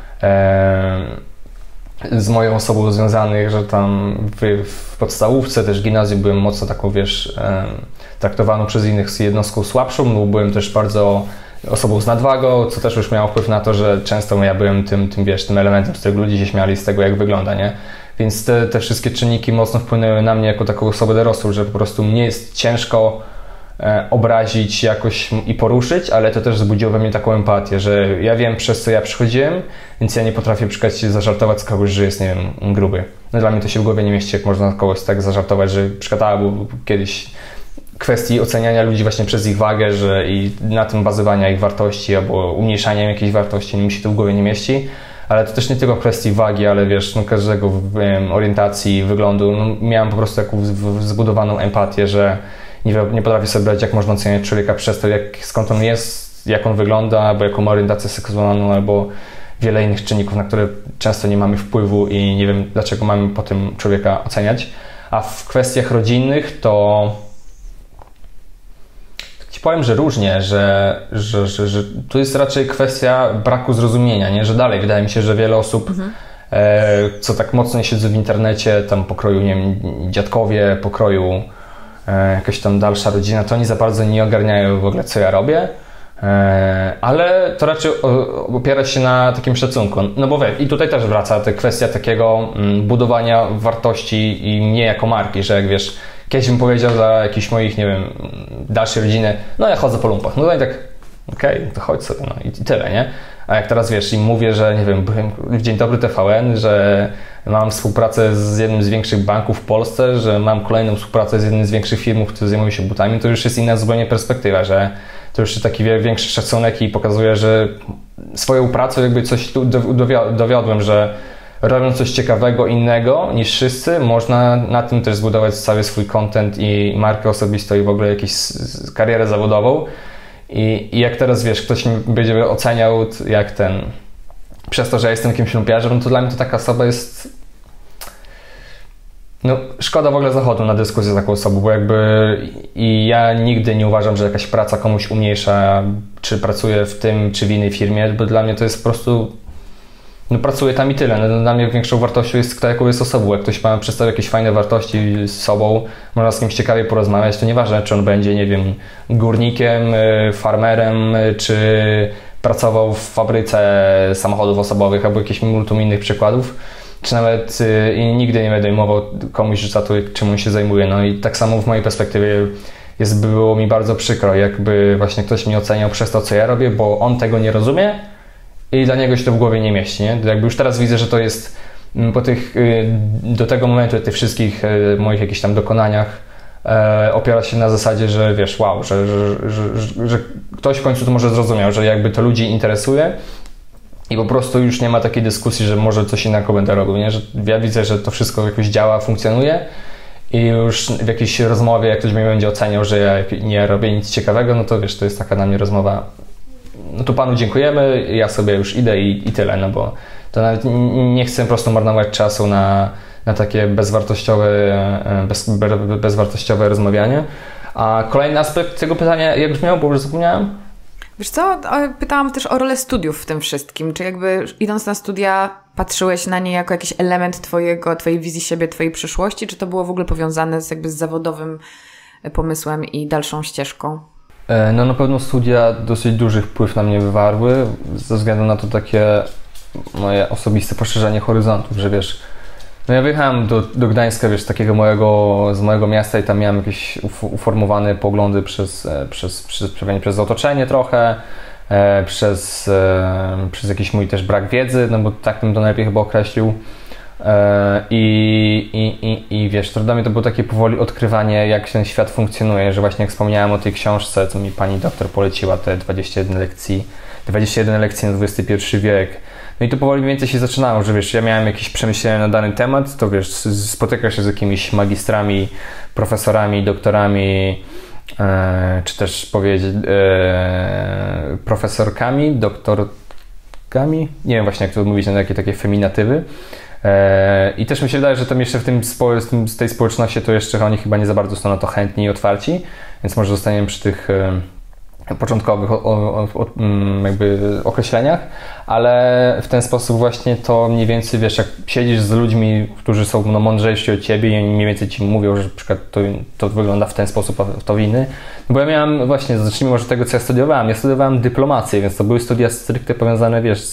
z moją osobą związanych, że tam w podstawówce, też w gimnazjum byłem mocno taką, wiesz, traktowaną przez innych z jednostką słabszą, bo byłem też bardzo osobą z nadwagą, co też już miało wpływ na to, że często ja byłem tym elementem, z którego ludzie się śmiali z tego, jak wygląda, nie? Więc te wszystkie czynniki mocno wpłynęły na mnie jako taką osobę dorosłą, że po prostu mnie jest ciężko obrazić jakoś i poruszyć, ale to też wzbudziło we mnie taką empatię, że ja wiem, przez co ja przychodziłem, więc ja nie potrafię przykład zażartować z kogoś, że jest, nie wiem, gruby. No dla mnie to się w głowie nie mieści, jak można kogoś tak zażartować, że przykład było kiedyś kwestii oceniania ludzi właśnie przez ich wagę, że i na tym bazowania ich wartości albo umniejszania jakiejś wartości, mi się to w głowie nie mieści. Ale to też nie tylko kwestii wagi, ale wiesz, no każdego orientacji, wyglądu. No, miałem po prostu taką zbudowaną empatię, że nie potrafię sobie brać, jak można oceniać człowieka przez to, skąd on jest, jak on wygląda, albo jaką ma orientację seksualną, albo wiele innych czynników, na które często nie mamy wpływu i nie wiem, dlaczego mamy po tym człowieka oceniać. A w kwestiach rodzinnych to ci powiem, że różnie, że tu jest raczej kwestia braku zrozumienia, nie? Że dalej wydaje mi się, że wiele osób, co tak mocno siedzą w internecie, tam pokroju, nie wiem, dziadkowie, pokroju jakaś tam dalsza rodzina, to oni za bardzo nie ogarniają w ogóle, co ja robię, ale to raczej opiera się na takim szacunku. No bo i tutaj też wraca ta kwestia takiego budowania wartości i mnie jako marki, że jak wiesz, kiedyś bym powiedział za jakichś moich, nie wiem, dalszej rodziny, no ja chodzę po lumpach, no i tak, okej, to chodź sobie, no i tyle, nie? A jak teraz wiesz, im mówię, że nie wiem, byłem w Dzień Dobry TVN, że mam współpracę z jednym z większych banków w Polsce, że mam kolejną współpracę z jednym z większych firm, które zajmują się butami, to już jest inna zupełnie perspektywa, że to już jest taki większy szacunek i pokazuje, że swoją pracą jakby coś tu dowiodłem, że robiąc coś ciekawego, innego niż wszyscy, można na tym też zbudować cały swój content i markę osobistą i w ogóle jakąś karierę zawodową. I jak teraz wiesz, ktoś mnie będzie oceniał jak przez to, że ja jestem jakimś lumpiarzem, to dla mnie to taka osoba jest, no szkoda w ogóle zachodu na dyskusję z taką osobą, bo jakby i ja nigdy nie uważam, że jakaś praca komuś umniejsza, czy pracuję w tym, czy w innej firmie, bo dla mnie to jest po prostu, no pracuję tam i tyle. No, dla mnie większą wartością jest kto jaką jest osobą. Jak ktoś ma przedstawia jakieś fajne wartości z sobą, można z kimś ciekawie porozmawiać, to nieważne, czy on będzie, nie wiem, górnikiem, farmerem, czy pracował w fabryce samochodów osobowych, albo jakieś multum innych przykładów, czy nawet i nigdy nie będę dojmował komuś za to, czym on się zajmuje. No i tak samo w mojej perspektywie było mi bardzo przykro, jakby właśnie ktoś mnie oceniał przez to, co ja robię, bo on tego nie rozumie, i dla niego się to w głowie nie mieści, nie? Jakby już teraz widzę, że to jest do tego momentu, tych wszystkich moich jakichś tam dokonaniach opiera się na zasadzie, że wiesz, wow, że ktoś w końcu to może zrozumiał, że jakby to ludzi interesuje i po prostu już nie ma takiej dyskusji, że może coś innego będę robił, nie? Że ja widzę, że to wszystko jakoś działa, funkcjonuje i już w jakiejś rozmowie, jak ktoś mnie będzie oceniał, że ja nie robię nic ciekawego, no to wiesz, to jest taka dla mnie rozmowa, no to Panu dziękujemy, ja sobie już idę i tyle, no bo to nawet nie chcę po prostu marnować czasu na takie bezwartościowe rozmawianie. A kolejny aspekt tego pytania, jak brzmiał, bo już zapomniałem? Wiesz co, pytałam też o rolę studiów w tym wszystkim. Czy jakby idąc na studia patrzyłeś na nie jako jakiś element twojej wizji siebie, twojej przyszłości, czy to było w ogóle powiązane z zawodowym pomysłem i dalszą ścieżką? No na pewno studia dosyć duży wpływ na mnie wywarły, ze względu na to takie moje osobiste poszerzenie horyzontów, że wiesz, no ja wyjechałem do Gdańska, wiesz, z mojego miasta i tam miałem jakieś uformowane poglądy przez otoczenie trochę, przez jakiś mój też brak wiedzy, no bo tak bym to najlepiej chyba określił. I wiesz, to dla mnie to było takie powoli odkrywanie, jak ten świat funkcjonuje, że właśnie jak wspomniałem o tej książce, co mi pani doktor poleciła, te 21 lekcji na XXI wiek. No i to powoli więcej się zaczynało, że wiesz, ja miałem jakieś przemyślenia na dany temat, to wiesz, spotykasz się z jakimiś magistrami, profesorami, doktorami, czy też powiedzieć profesorkami, doktorkami, nie wiem właśnie jak to mówić na jakie takie feminatywy. I też mi się wydaje, że tam jeszcze z tej społeczności to jeszcze oni chyba nie za bardzo są na to chętni i otwarci, więc może zostaniemy przy tych początkowych jakby określeniach, ale w ten sposób właśnie to mniej więcej, wiesz, jak siedzisz z ludźmi, którzy są mądrzejsi od ciebie i oni mniej więcej ci mówią, że na przykład to wygląda w ten sposób, a to w inny. Bo ja miałem właśnie, zacznijmy może od tego, co ja studiowałem. Ja studiowałem dyplomację, więc to były studia stricte powiązane, wiesz,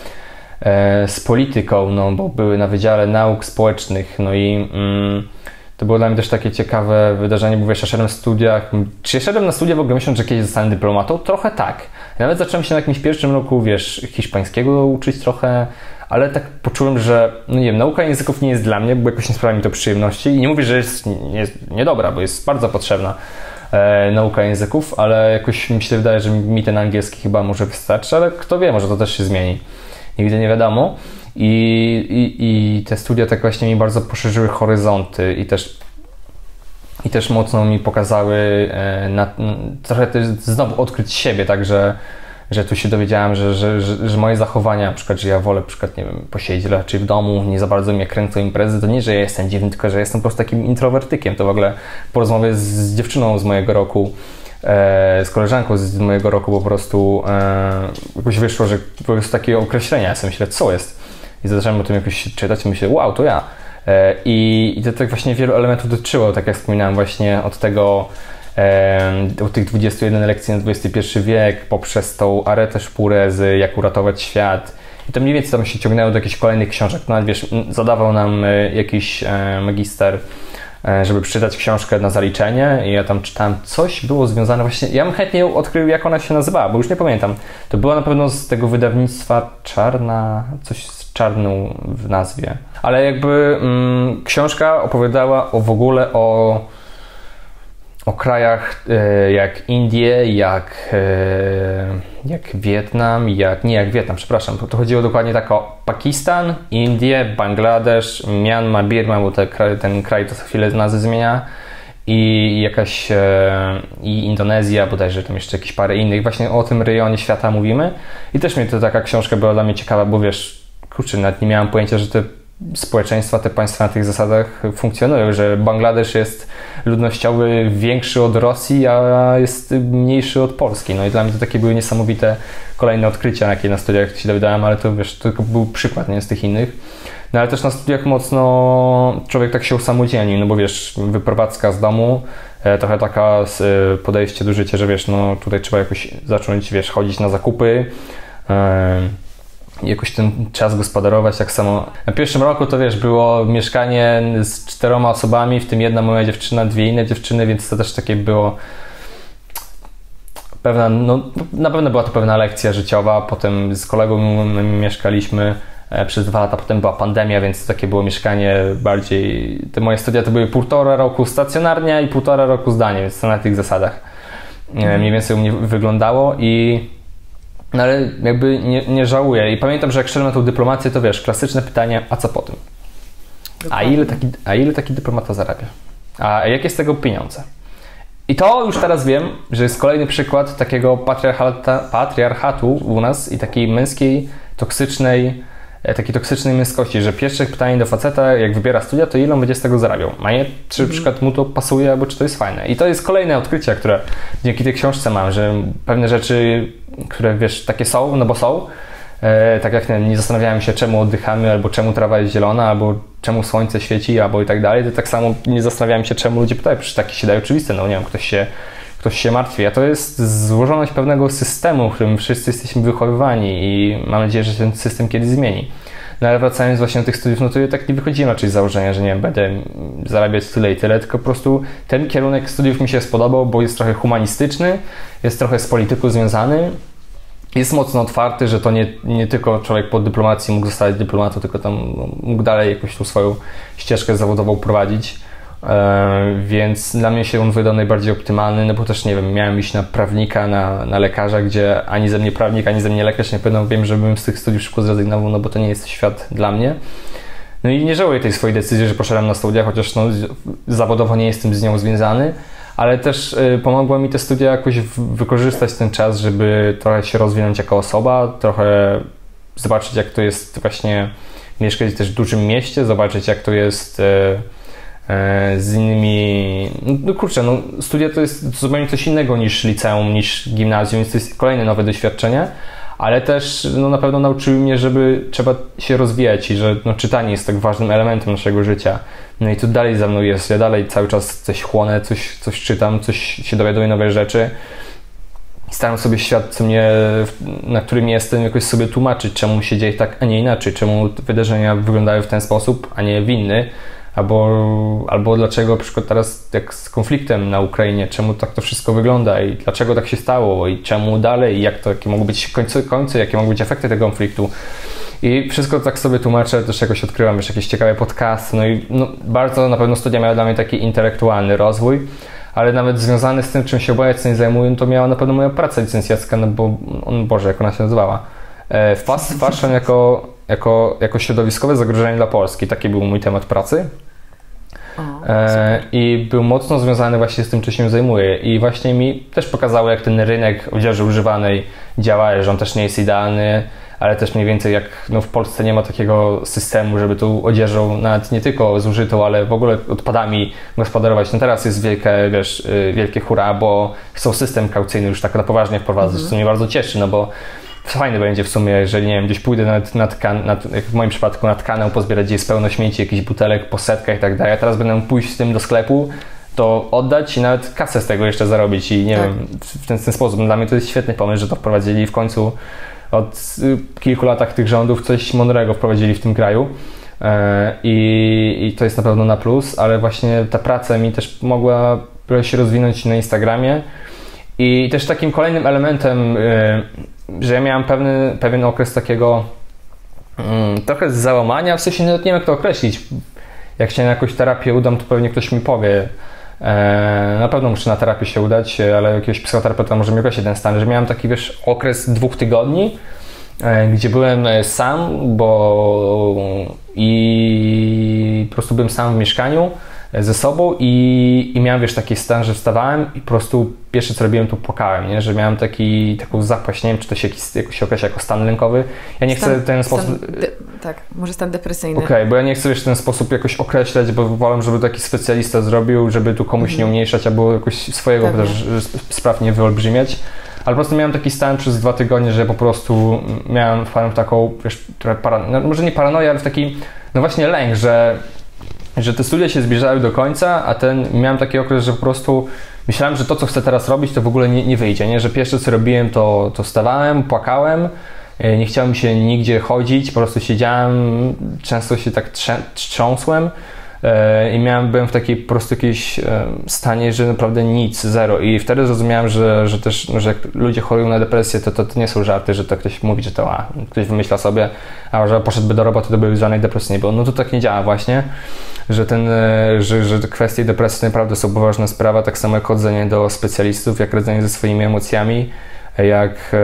z polityką, no bo były na Wydziale Nauk Społecznych, no i to było dla mnie też takie ciekawe wydarzenie, bo wiesz, ja szedłem w studiach, czy ja szedłem na studia w ogóle myśląc, że kiedyś zostanę dyplomatą? Trochę tak. Ja nawet zacząłem się na jakimś pierwszym roku, wiesz, hiszpańskiego uczyć trochę, ale tak poczułem, że, no nie wiem, nauka języków nie jest dla mnie, bo jakoś nie sprawia mi to przyjemności i nie mówię, że jest niedobra, bo jest bardzo potrzebna nauka języków, ale jakoś mi się wydaje, że mi ten angielski chyba może wystarczy, ale kto wie, może to też się zmieni. Nigdy nie wiadomo. I te studia tak właśnie mi bardzo poszerzyły horyzonty i też mocno mi pokazały trochę też znowu odkryć siebie, tak, że tu się dowiedziałem, że moje zachowania, na przykład, że ja wolę, na przykład, nie wiem, posiedzieć raczej w domu, nie za bardzo mnie kręcą imprezy, to nie, że ja jestem dziwny, tylko że jestem po prostu takim introwertykiem. To w ogóle po rozmowie z dziewczyną z mojego roku, z koleżanką z mojego roku po prostu jakoś wyszło, że po prostu takie określenia, ja sobie myślę, co jest? I zacząłem o tym jakoś czytać i myślę, wow, to ja. I to tak właśnie wielu elementów dotyczyło, tak jak wspominałem właśnie od tego, od tych 21 lekcji na XXI wiek, poprzez tą Aretę Szpurezy, jak uratować świat. I to mniej więcej tam się ciągnęło do jakichś kolejnych książek. Nawet wiesz, zadawał nam jakiś magister, żeby przeczytać książkę na zaliczenie i ja tam czytałem, coś było związane właśnie, ja bym chętnie odkrył, jak ona się nazywała, bo już nie pamiętam. To była na pewno z tego wydawnictwa Czarna, coś z czarną w nazwie. Ale jakby książka opowiadała w ogóle o krajach jak Indie, jak Wietnam, nie jak Wietnam, przepraszam, to chodziło dokładnie tak o Pakistan, Indie, Bangladesz, Myanmar, Birma, bo ten kraj to co chwilę nazwy zmienia, i jakaś i Indonezja, bodajże tam jeszcze jakieś parę innych, właśnie o tym rejonie świata mówimy. I też mnie to taka książka była dla mnie ciekawa, bo wiesz, kurczę, nawet nie miałem pojęcia, że te społeczeństwa, te państwa na tych zasadach funkcjonują, że Bangladesz jest ludnościowy większy od Rosji, a jest mniejszy od Polski. No i dla mnie to takie były niesamowite kolejne odkrycia, jakie na studiach się dowiedziałem, ale to wiesz, to tylko był przykład, nie, z tych innych. No ale też na studiach mocno człowiek tak się usamodzielnił, no bo wiesz, wyprowadzka z domu, trochę taka podejście do życia, że wiesz, no tutaj trzeba jakoś zacząć, wiesz, chodzić na zakupy, jakoś ten czas gospodarować, tak samo. Na pierwszym roku to wiesz, było mieszkanie z 4 osobami, w tym jedna moja dziewczyna, 2 inne dziewczyny, więc to też takie było pewna, no na pewno była to pewna lekcja życiowa. Potem z kolegą mieszkaliśmy przez 2 lata, potem była pandemia, więc to takie było mieszkanie bardziej, te moje studia to były 1,5 roku stacjonarnie i 1,5 roku zdalnie, więc to na tych zasadach mniej więcej u mnie wyglądało no ale jakby nie żałuję. I pamiętam, że jak szedłem na tą dyplomację, to wiesz, klasyczne pytanie, a co po tym? A ile taki dyplomata zarabia? A jakie z tego pieniądze? I to już teraz wiem, że jest kolejny przykład takiego patriarchatu u nas i takiej męskiej, takiej toksycznej męskości, że pierwsze pytanie do faceta, jak wybiera studia, to ile on będzie z tego zarabiał? A nie, czy na przykład mu to pasuje, albo czy to jest fajne. I to jest kolejne odkrycie, które dzięki tej książce mam, że pewne rzeczy, które wiesz, takie są, no bo są, tak jak nie zastanawiałem się, czemu oddychamy, albo czemu trawa jest zielona, albo czemu słońce świeci, albo i tak dalej, to tak samo nie zastanawiałem się, czemu ludzie pytają, przecież takie się daje oczywiste, no nie wiem, ktoś się martwi, a to jest złożoność pewnego systemu, w którym wszyscy jesteśmy wychowywani i mam nadzieję, że ten system kiedyś zmieni. No ale wracając właśnie do tych studiów, no to ja tak nie wychodziłem raczej z założenia, że nie wiem, będę zarabiać tyle i tyle, tylko po prostu ten kierunek studiów mi się spodobał, bo jest trochę humanistyczny, jest trochę z polityką związany, jest mocno otwarty, że to nie tylko człowiek po dyplomacji mógł zostać dyplomatą, tylko tam mógł dalej jakoś tą swoją ścieżkę zawodową prowadzić. Więc dla mnie się on wydał najbardziej optymalny, no bo też nie wiem, miałem iść na prawnika, na lekarza, gdzie ani ze mnie prawnik, ani ze mnie lekarz, nie pewno wiem, żebym z tych studiów szybko zrezygnował, no bo to nie jest świat dla mnie. No i nie żałuję tej swojej decyzji, że poszedłem na studia, chociaż no, zawodowo nie jestem z nią związany, ale też pomogło mi te studia jakoś wykorzystać ten czas, żeby trochę się rozwinąć jako osoba, trochę zobaczyć, jak to jest właśnie mieszkać też w dużym mieście, zobaczyć, jak to jest z innymi, no kurczę, no studia to jest zupełnie coś innego niż liceum, niż gimnazjum, więc to jest kolejne nowe doświadczenie, ale też no, na pewno nauczyły mnie, żeby trzeba się rozwijać i że no, czytanie jest tak ważnym elementem naszego życia. No i tu dalej za mną jest, ja dalej cały czas coś chłonę, coś czytam, coś się dowiaduję, nowe rzeczy. Staram sobie świat, na którym jestem, jakoś sobie tłumaczyć, czemu się dzieje tak, a nie inaczej, czemu wydarzenia wyglądają w ten sposób, a nie w inny. albo dlaczego na przykład teraz jak z konfliktem na Ukrainie, czemu tak to wszystko wygląda i dlaczego tak się stało i czemu dalej i jakie mogą być końce, jakie mogą być efekty tego konfliktu. I wszystko tak sobie tłumaczę, też jakoś odkryłam już jakieś ciekawe podcasty, no i bardzo na pewno studia miały dla mnie taki intelektualny rozwój, ale nawet związany z tym, czym się obecnie zajmuję, to miała na pewno moja praca licencjacka, no bo, Boże, jak ona się nazywała? Fast fashion jako środowiskowe zagrożenie dla Polski, taki był mój temat pracy. I był mocno związany właśnie z tym, czym się zajmuję i właśnie mi też pokazało, jak ten rynek odzieży używanej działa, że on też nie jest idealny, ale też mniej więcej jak w Polsce nie ma takiego systemu, żeby tu odzieżą nawet nie tylko zużytą, ale w ogóle odpadami gospodarować. No teraz jest wielkie hurra, bo chcą system kaucyjny już tak na poważnie wprowadzać, co mnie bardzo cieszy, no bo fajne będzie w sumie, jeżeli nie wiem, gdzieś pójdę jak w moim przypadku nad kanał pozbierać, gdzie jest pełno śmieci, jakichś butelek po setkach i tak dalej. Ja teraz będę pójść z tym do sklepu, to oddać i nawet kasę z tego jeszcze zarobić i nie wiem, w ten sposób. Dla mnie to jest świetny pomysł, że to wprowadzili w końcu od kilku latach tych rządów coś mądrego wprowadzili w tym kraju i to jest na pewno na plus, ale właśnie ta praca mi też mogła się rozwinąć na Instagramie i też takim kolejnym elementem, że ja miałem pewien okres takiego trochę załamania, w sensie nawet nie wiem jak to określić. Jak się na jakąś terapię udam, to pewnie ktoś mi powie. Na pewno muszę na terapię się udać, ale jakiegoś psychoterapeuta może mi określić ten stan, że miałem taki okres 2 tygodni, gdzie byłem sam, i po prostu byłem sam w mieszkaniu ze sobą i miałem taki stan, że wstawałem i po prostu pierwsze co robiłem to płakałem, nie? Że miałem taką zapaść, nie wiem czy to się określa jako stan lękowy. Ja nie chcę w ten sposób... Tak, może stan depresyjny. Okej, bo ja nie chcę w ten sposób jakoś określać, bo wolę, żeby taki specjalista zrobił, żeby tu komuś nie umniejszać albo jakoś swojego też spraw nie wyolbrzymiać. Ale po prostu miałem taki stan przez 2 tygodnie, że po prostu miałem taką, może nie paranoję, ale taki, właśnie lęk, że te studia się zbliżały do końca, a miałem taki okres, że po prostu myślałem, że to, co chcę teraz robić, to w ogóle nie wyjdzie, nie? Że pierwsze, co robiłem, to wstawałem, płakałem, nie chciałem mi się nigdzie chodzić, po prostu siedziałem, często się tak trząsłem i byłem w takiej po prostu jakiejś stanie, że naprawdę nic, zero. I wtedy zrozumiałem, że jak ludzie chorują na depresję, to nie są żarty, że to ktoś mówi, że ktoś wymyśla sobie, a że poszedłby do roboty, to by żadnej depresji nie było. No to tak nie działa właśnie, że że kwestie depresji naprawdę są poważna sprawa, tak samo jak chodzenie do specjalistów, jak radzenie ze swoimi emocjami, jak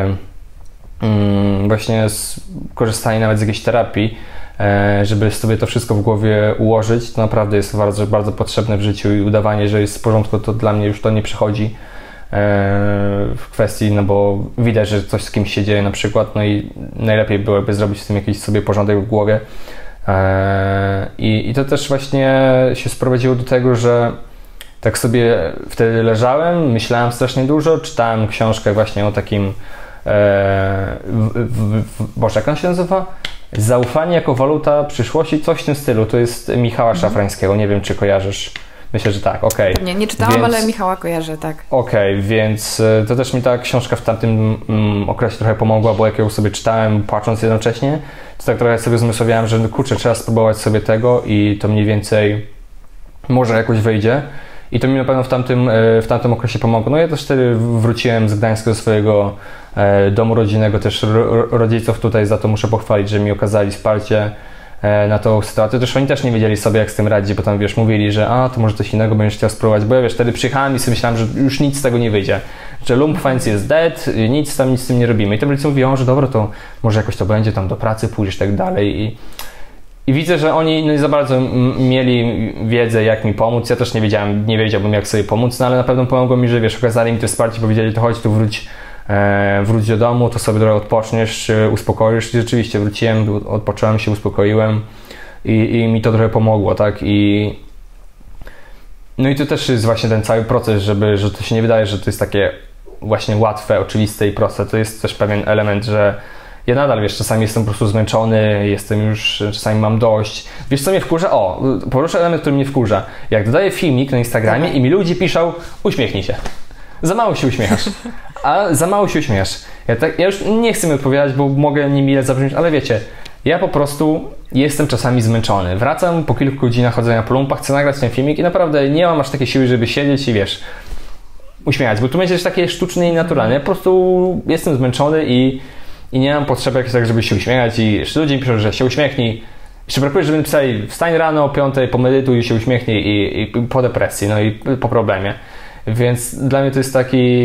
właśnie korzystanie nawet z jakiejś terapii, żeby sobie to wszystko w głowie ułożyć, to naprawdę jest bardzo, bardzo potrzebne w życiu i udawanie, że jest w porządku, to dla mnie już to nie przychodzi w kwestii, no bo widać, że coś z kimś się dzieje na przykład, no i najlepiej byłoby zrobić z tym jakiś sobie porządek w głowie. I to też właśnie się sprowadziło do tego, że tak sobie wtedy leżałem, myślałem strasznie dużo, czytałem książkę właśnie o takim Boże, jak on się nazywa? Zaufanie jako waluta przyszłości, coś w tym stylu. To jest Michała Szafrańskiego, nie wiem czy kojarzysz. Myślę, że tak, okej. Nie, nie czytałam, ale Michała kojarzę, tak. Okej, więc to też mi ta książka w tamtym okresie trochę pomogła, bo jak ją sobie czytałem, płacząc jednocześnie, to tak trochę sobie zmysłowiałem, że kurczę, trzeba spróbować sobie tego i to mniej więcej może jakoś wyjdzie. I to mi na pewno w tamtym okresie pomogło. No ja też wtedy wróciłem z Gdańska do swojego domu rodzinnego, też rodziców tutaj za to muszę pochwalić, że mi okazali wsparcie na tą sytuację. Też oni też nie wiedzieli sobie jak z tym radzić, bo tam mówili, że to może coś innego będziesz chciał spróbować, bo ja wtedy przyjechałem i sobie myślałem, że już nic z tego nie wyjdzie, że Lumpfeins jest dead, nic z tym nie robimy. I tam rodzice mówią, że dobra, to może jakoś to będzie, tam do pracy pójdziesz i tak dalej. I widzę, że oni nie za bardzo mieli wiedzę, jak mi pomóc. Ja też nie wiedziałbym, jak sobie pomóc, no ale na pewno pomogło mi, że okazali mi to wsparcie, powiedzieli, to chodź tu, wróć do domu, to sobie trochę odpoczniesz, uspokoisz. I rzeczywiście wróciłem, odpocząłem się, uspokoiłem i mi to trochę pomogło, tak? No i to też jest właśnie ten cały proces, że to się nie wydaje, że to jest takie właśnie łatwe, oczywiste i proste. To jest też pewien element, że ja nadal, czasami jestem po prostu zmęczony, czasami mam dość. Wiesz, co mnie wkurza? Poruszę element, który mnie wkurza. Jak dodaję filmik na Instagramie i mi ludzie piszą, uśmiechnij się. Za mało się uśmiechasz. Ja już nie chcę mi odpowiadać, bo mogę niemile zabrzmieć, ale wiecie, ja po prostu jestem czasami zmęczony. Wracam po kilku godzinach chodzenia po lumpach, chcę nagrać ten filmik i naprawdę nie mam aż takiej siły, żeby siedzieć i wiesz, uśmiechać, bo tu będzie też takie sztuczne i naturalne. Ja po prostu jestem zmęczony i nie mam potrzeby jakieś tak, żeby się uśmiechać i jeszcze ludzie mi piszą, że się uśmiechnij. Jeszcze brakuje, żeby napisali wstań rano o 5, pomedytuj, się uśmiechnij i po depresji, no i po problemie. Więc dla mnie to jest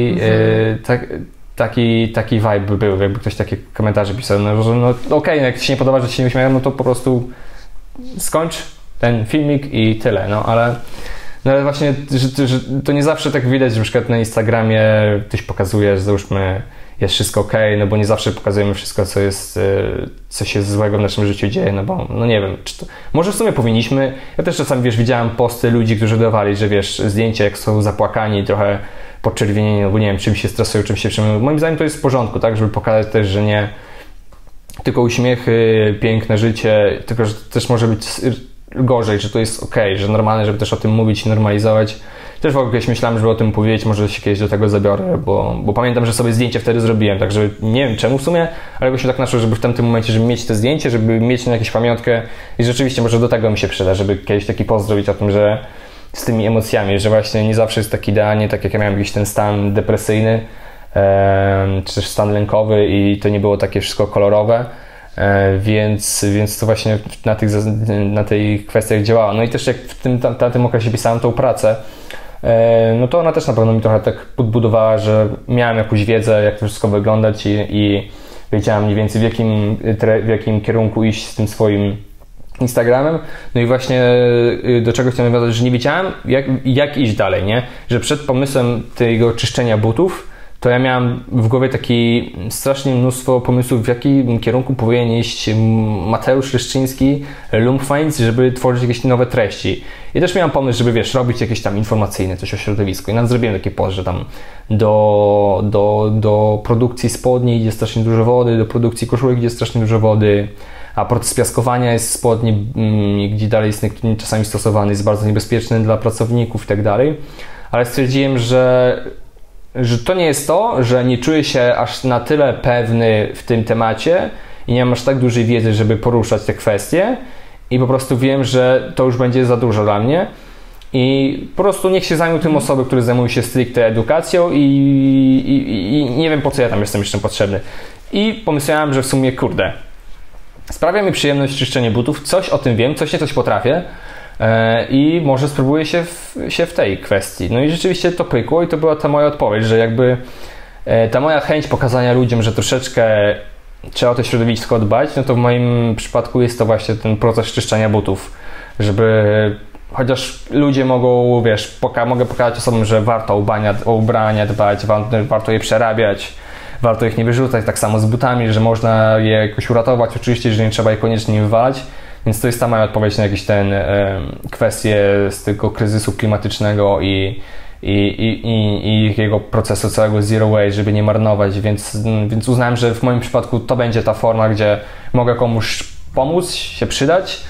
taki vibe był, jakby ktoś takie komentarze pisał, no, że no okej, jak Ci się nie podoba, że Ci się nie uśmiecham, no to po prostu skończ ten filmik i tyle, no ale właśnie, że to nie zawsze tak widać, że na przykład na Instagramie ktoś pokazuje, że załóżmy jest wszystko okej, no bo nie zawsze pokazujemy wszystko, co się złego w naszym życiu dzieje, no bo, no nie wiem, może w sumie powinniśmy, ja też czasami, wiesz, widziałem posty ludzi, którzy dodawali, że wiesz, zdjęcia jak są zapłakani, trochę podczerwienieni, no bo nie wiem, czym się stresują, czym się przejmują. Moim zdaniem to jest w porządku, tak, żeby pokazać też, że nie tylko uśmiechy, piękne życie, tylko, że też może być gorzej, że to jest okej, że normalne, żeby też o tym mówić i normalizować. Też w ogóle kiedyś myślałem, żeby o tym powiedzieć, może się kiedyś do tego zabiorę, bo pamiętam, że sobie zdjęcie wtedy zrobiłem, także nie wiem czemu w sumie, ale jakoś tak naszło, żeby w tamtym momencie, żeby mieć to zdjęcie, żeby mieć na jakąś pamiątkę i rzeczywiście może do tego mi się przyda, żeby kiedyś taki post zrobić o tym, że z tymi emocjami, że właśnie nie zawsze jest tak idealnie, tak jak ja miałem jakiś ten stan depresyjny, czy też stan lękowy i to nie było takie wszystko kolorowe. Więc to właśnie na tych kwestiach działało. No i też jak w tym okresie pisałem tą pracę, no to ona też na pewno mi trochę tak podbudowała, że miałem jakąś wiedzę, jak to wszystko wyglądać i wiedziałem mniej więcej w jakim kierunku iść z tym swoim Instagramem. No i właśnie do czego chciałem nawiązać, że nie wiedziałem jak iść dalej, nie? Że przed pomysłem tego czyszczenia butów to ja miałem w głowie taki strasznie mnóstwo pomysłów, w jakim kierunku powinien iść Mateusz Leszczyński, Lumpfinds, żeby tworzyć jakieś nowe treści. I też miałem pomysł, żeby wiesz, robić jakieś tam informacyjne coś o środowisku. I nawet zrobiłem taki post, że tam do produkcji spodni idzie strasznie dużo wody, do produkcji koszulek idzie strasznie dużo wody, a proces piaskowania jest spodni, gdzie dalej jest czasami stosowany, jest bardzo niebezpieczny dla pracowników i tak dalej. Ale stwierdziłem, że to nie jest to, że nie czuję się aż na tyle pewny w tym temacie i nie mam aż tak dużej wiedzy, żeby poruszać te kwestie i po prostu wiem, że to już będzie za dużo dla mnie i po prostu niech się zajmą tym osoby, które zajmują się stricte edukacją i nie wiem, po co ja tam jestem jeszcze potrzebny. I pomyślałem, że w sumie kurde, sprawia mi przyjemność czyszczenie butów, coś o tym wiem, coś potrafię, i może spróbuję się w tej kwestii. No i rzeczywiście to pykło i to była ta moja odpowiedź, że jakby ta moja chęć pokazania ludziom, że troszeczkę trzeba o to środowisko dbać, no to w moim przypadku jest to właśnie ten proces czyszczenia butów, żeby chociaż ludzie mogą, wiesz, mogę pokazać osobom, że warto o ubrania dbać, warto je przerabiać, warto ich nie wyrzucać, tak samo z butami, że można je jakoś uratować, oczywiście, że nie trzeba je koniecznie wywalać. Więc to jest ta moja odpowiedź na jakieś kwestie z tego kryzysu klimatycznego i jego procesu całego zero waste, żeby nie marnować, więc uznałem, że w moim przypadku to będzie ta forma, gdzie mogę komuś pomóc, się przydać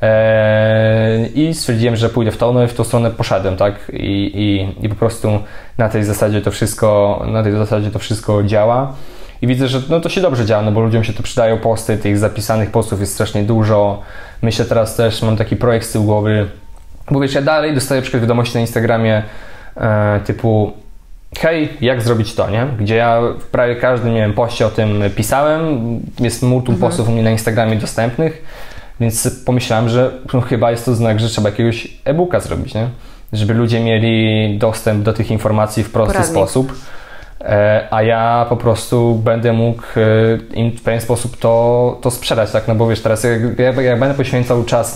i stwierdziłem, że pójdę w tą stronę poszedłem, tak? I po prostu na tej zasadzie to wszystko działa. I widzę, że no to się dobrze działa, no bo ludziom się to przydają posty, tych zapisanych postów jest strasznie dużo. Myślę teraz też, mam taki projekt z tyłu głowy, bo wiesz, ja dalej dostaję przykład wiadomości na Instagramie typu hej, jak zrobić to, nie? Gdzie ja w prawie każdym, nie wiem, poście o tym pisałem, jest multum postów u mnie na Instagramie dostępnych, więc pomyślałem, że no, chyba jest to znak, że trzeba jakiegoś e-booka zrobić, nie? Żeby ludzie mieli dostęp do tych informacji w prosty sposób. A ja po prostu będę mógł im w pewien sposób to sprzedać, tak? No bo wiesz, teraz jak będę poświęcał czas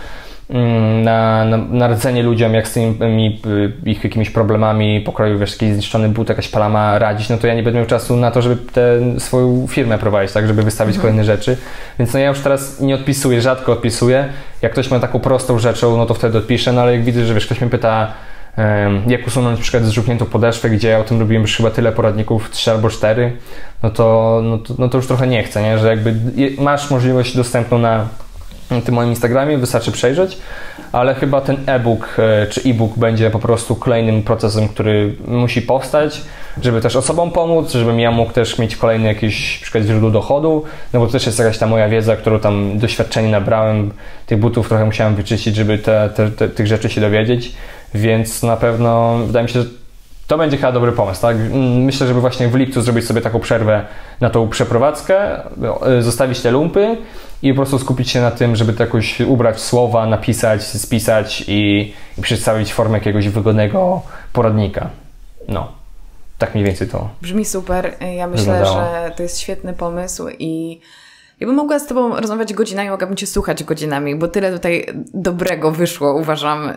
na radzenie ludziom, jak z tymi ich jakimiś problemami pokroju, wiesz, jakiś zniszczony but, jakaś plama radzić, no to ja nie będę miał czasu na to, żeby swoją firmę prowadzić, tak? Żeby wystawić kolejne rzeczy. Więc no ja już teraz nie odpisuję, rzadko odpisuję. Jak ktoś ma taką prostą rzeczą, no to wtedy odpiszę, no ale jak widzę, że wiesz, ktoś mnie pyta, jak usunąć na przykład zżółkniętą podeszwę, gdzie ja o tym robiłem już chyba tyle poradników, 3 albo 4, no to już trochę nie chcę, nie? Że jakby masz możliwość dostępną na tym moim Instagramie, wystarczy przejrzeć, ale chyba ten e-book czy e-book będzie po prostu kolejnym procesem, który musi powstać, żeby też osobom pomóc, żebym ja mógł też mieć kolejne jakieś na przykład źródło dochodu, no bo to też jest jakaś ta moja wiedza, którą tam doświadczenie nabrałem, tych butów trochę musiałem wyczyścić, żeby tych rzeczy się dowiedzieć, więc na pewno wydaje mi się, że to będzie chyba dobry pomysł, tak? Myślę, żeby właśnie w lipcu zrobić sobie taką przerwę na tą przeprowadzkę, zostawić te lumpy i po prostu skupić się na tym, żeby to jakoś ubrać słowa, napisać, spisać i przedstawić w formie jakiegoś wygodnego poradnika. No, tak mniej więcej to brzmi super. Ja myślę, że to jest świetny pomysł i ja bym mogła z Tobą rozmawiać godzinami, mogłabym Cię słuchać godzinami, bo tyle tutaj dobrego wyszło, uważam,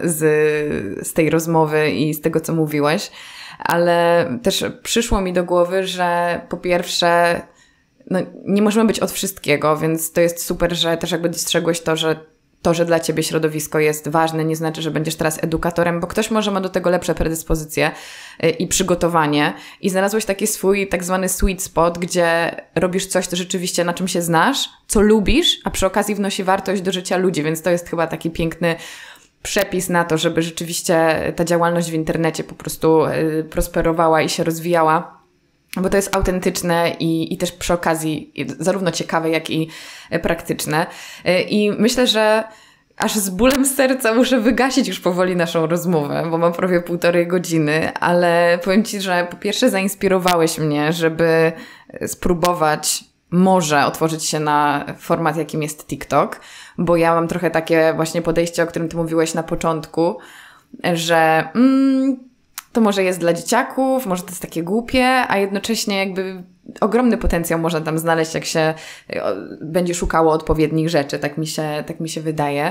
z tej rozmowy i z tego, co mówiłeś. Ale też przyszło mi do głowy, że po pierwsze, no, nie możemy być od wszystkiego, więc to jest super, że też jakby dostrzegłeś to, że dla Ciebie środowisko jest ważne, nie znaczy, że będziesz teraz edukatorem, bo ktoś może ma do tego lepsze predyspozycje i przygotowanie i znalazłeś taki swój tak zwany sweet spot, gdzie robisz coś, to rzeczywiście na czym się znasz, co lubisz, a przy okazji wnosi wartość do życia ludzi, więc to jest chyba taki piękny przepis na to, żeby rzeczywiście ta działalność w internecie po prostu prosperowała i się rozwijała, bo to jest autentyczne i też przy okazji zarówno ciekawe, jak i praktyczne. I myślę, że aż z bólem serca muszę wygasić już powoli naszą rozmowę, bo mam prawie 1,5 godziny, ale powiem Ci, że po pierwsze zainspirowałeś mnie, żeby spróbować może otworzyć się na format, jakim jest TikTok, bo ja mam trochę takie właśnie podejście, o którym Ty mówiłeś na początku, że to może jest dla dzieciaków, może to jest takie głupie, a jednocześnie jakby ogromny potencjał można tam znaleźć, jak się będzie szukało odpowiednich rzeczy, tak mi się wydaje.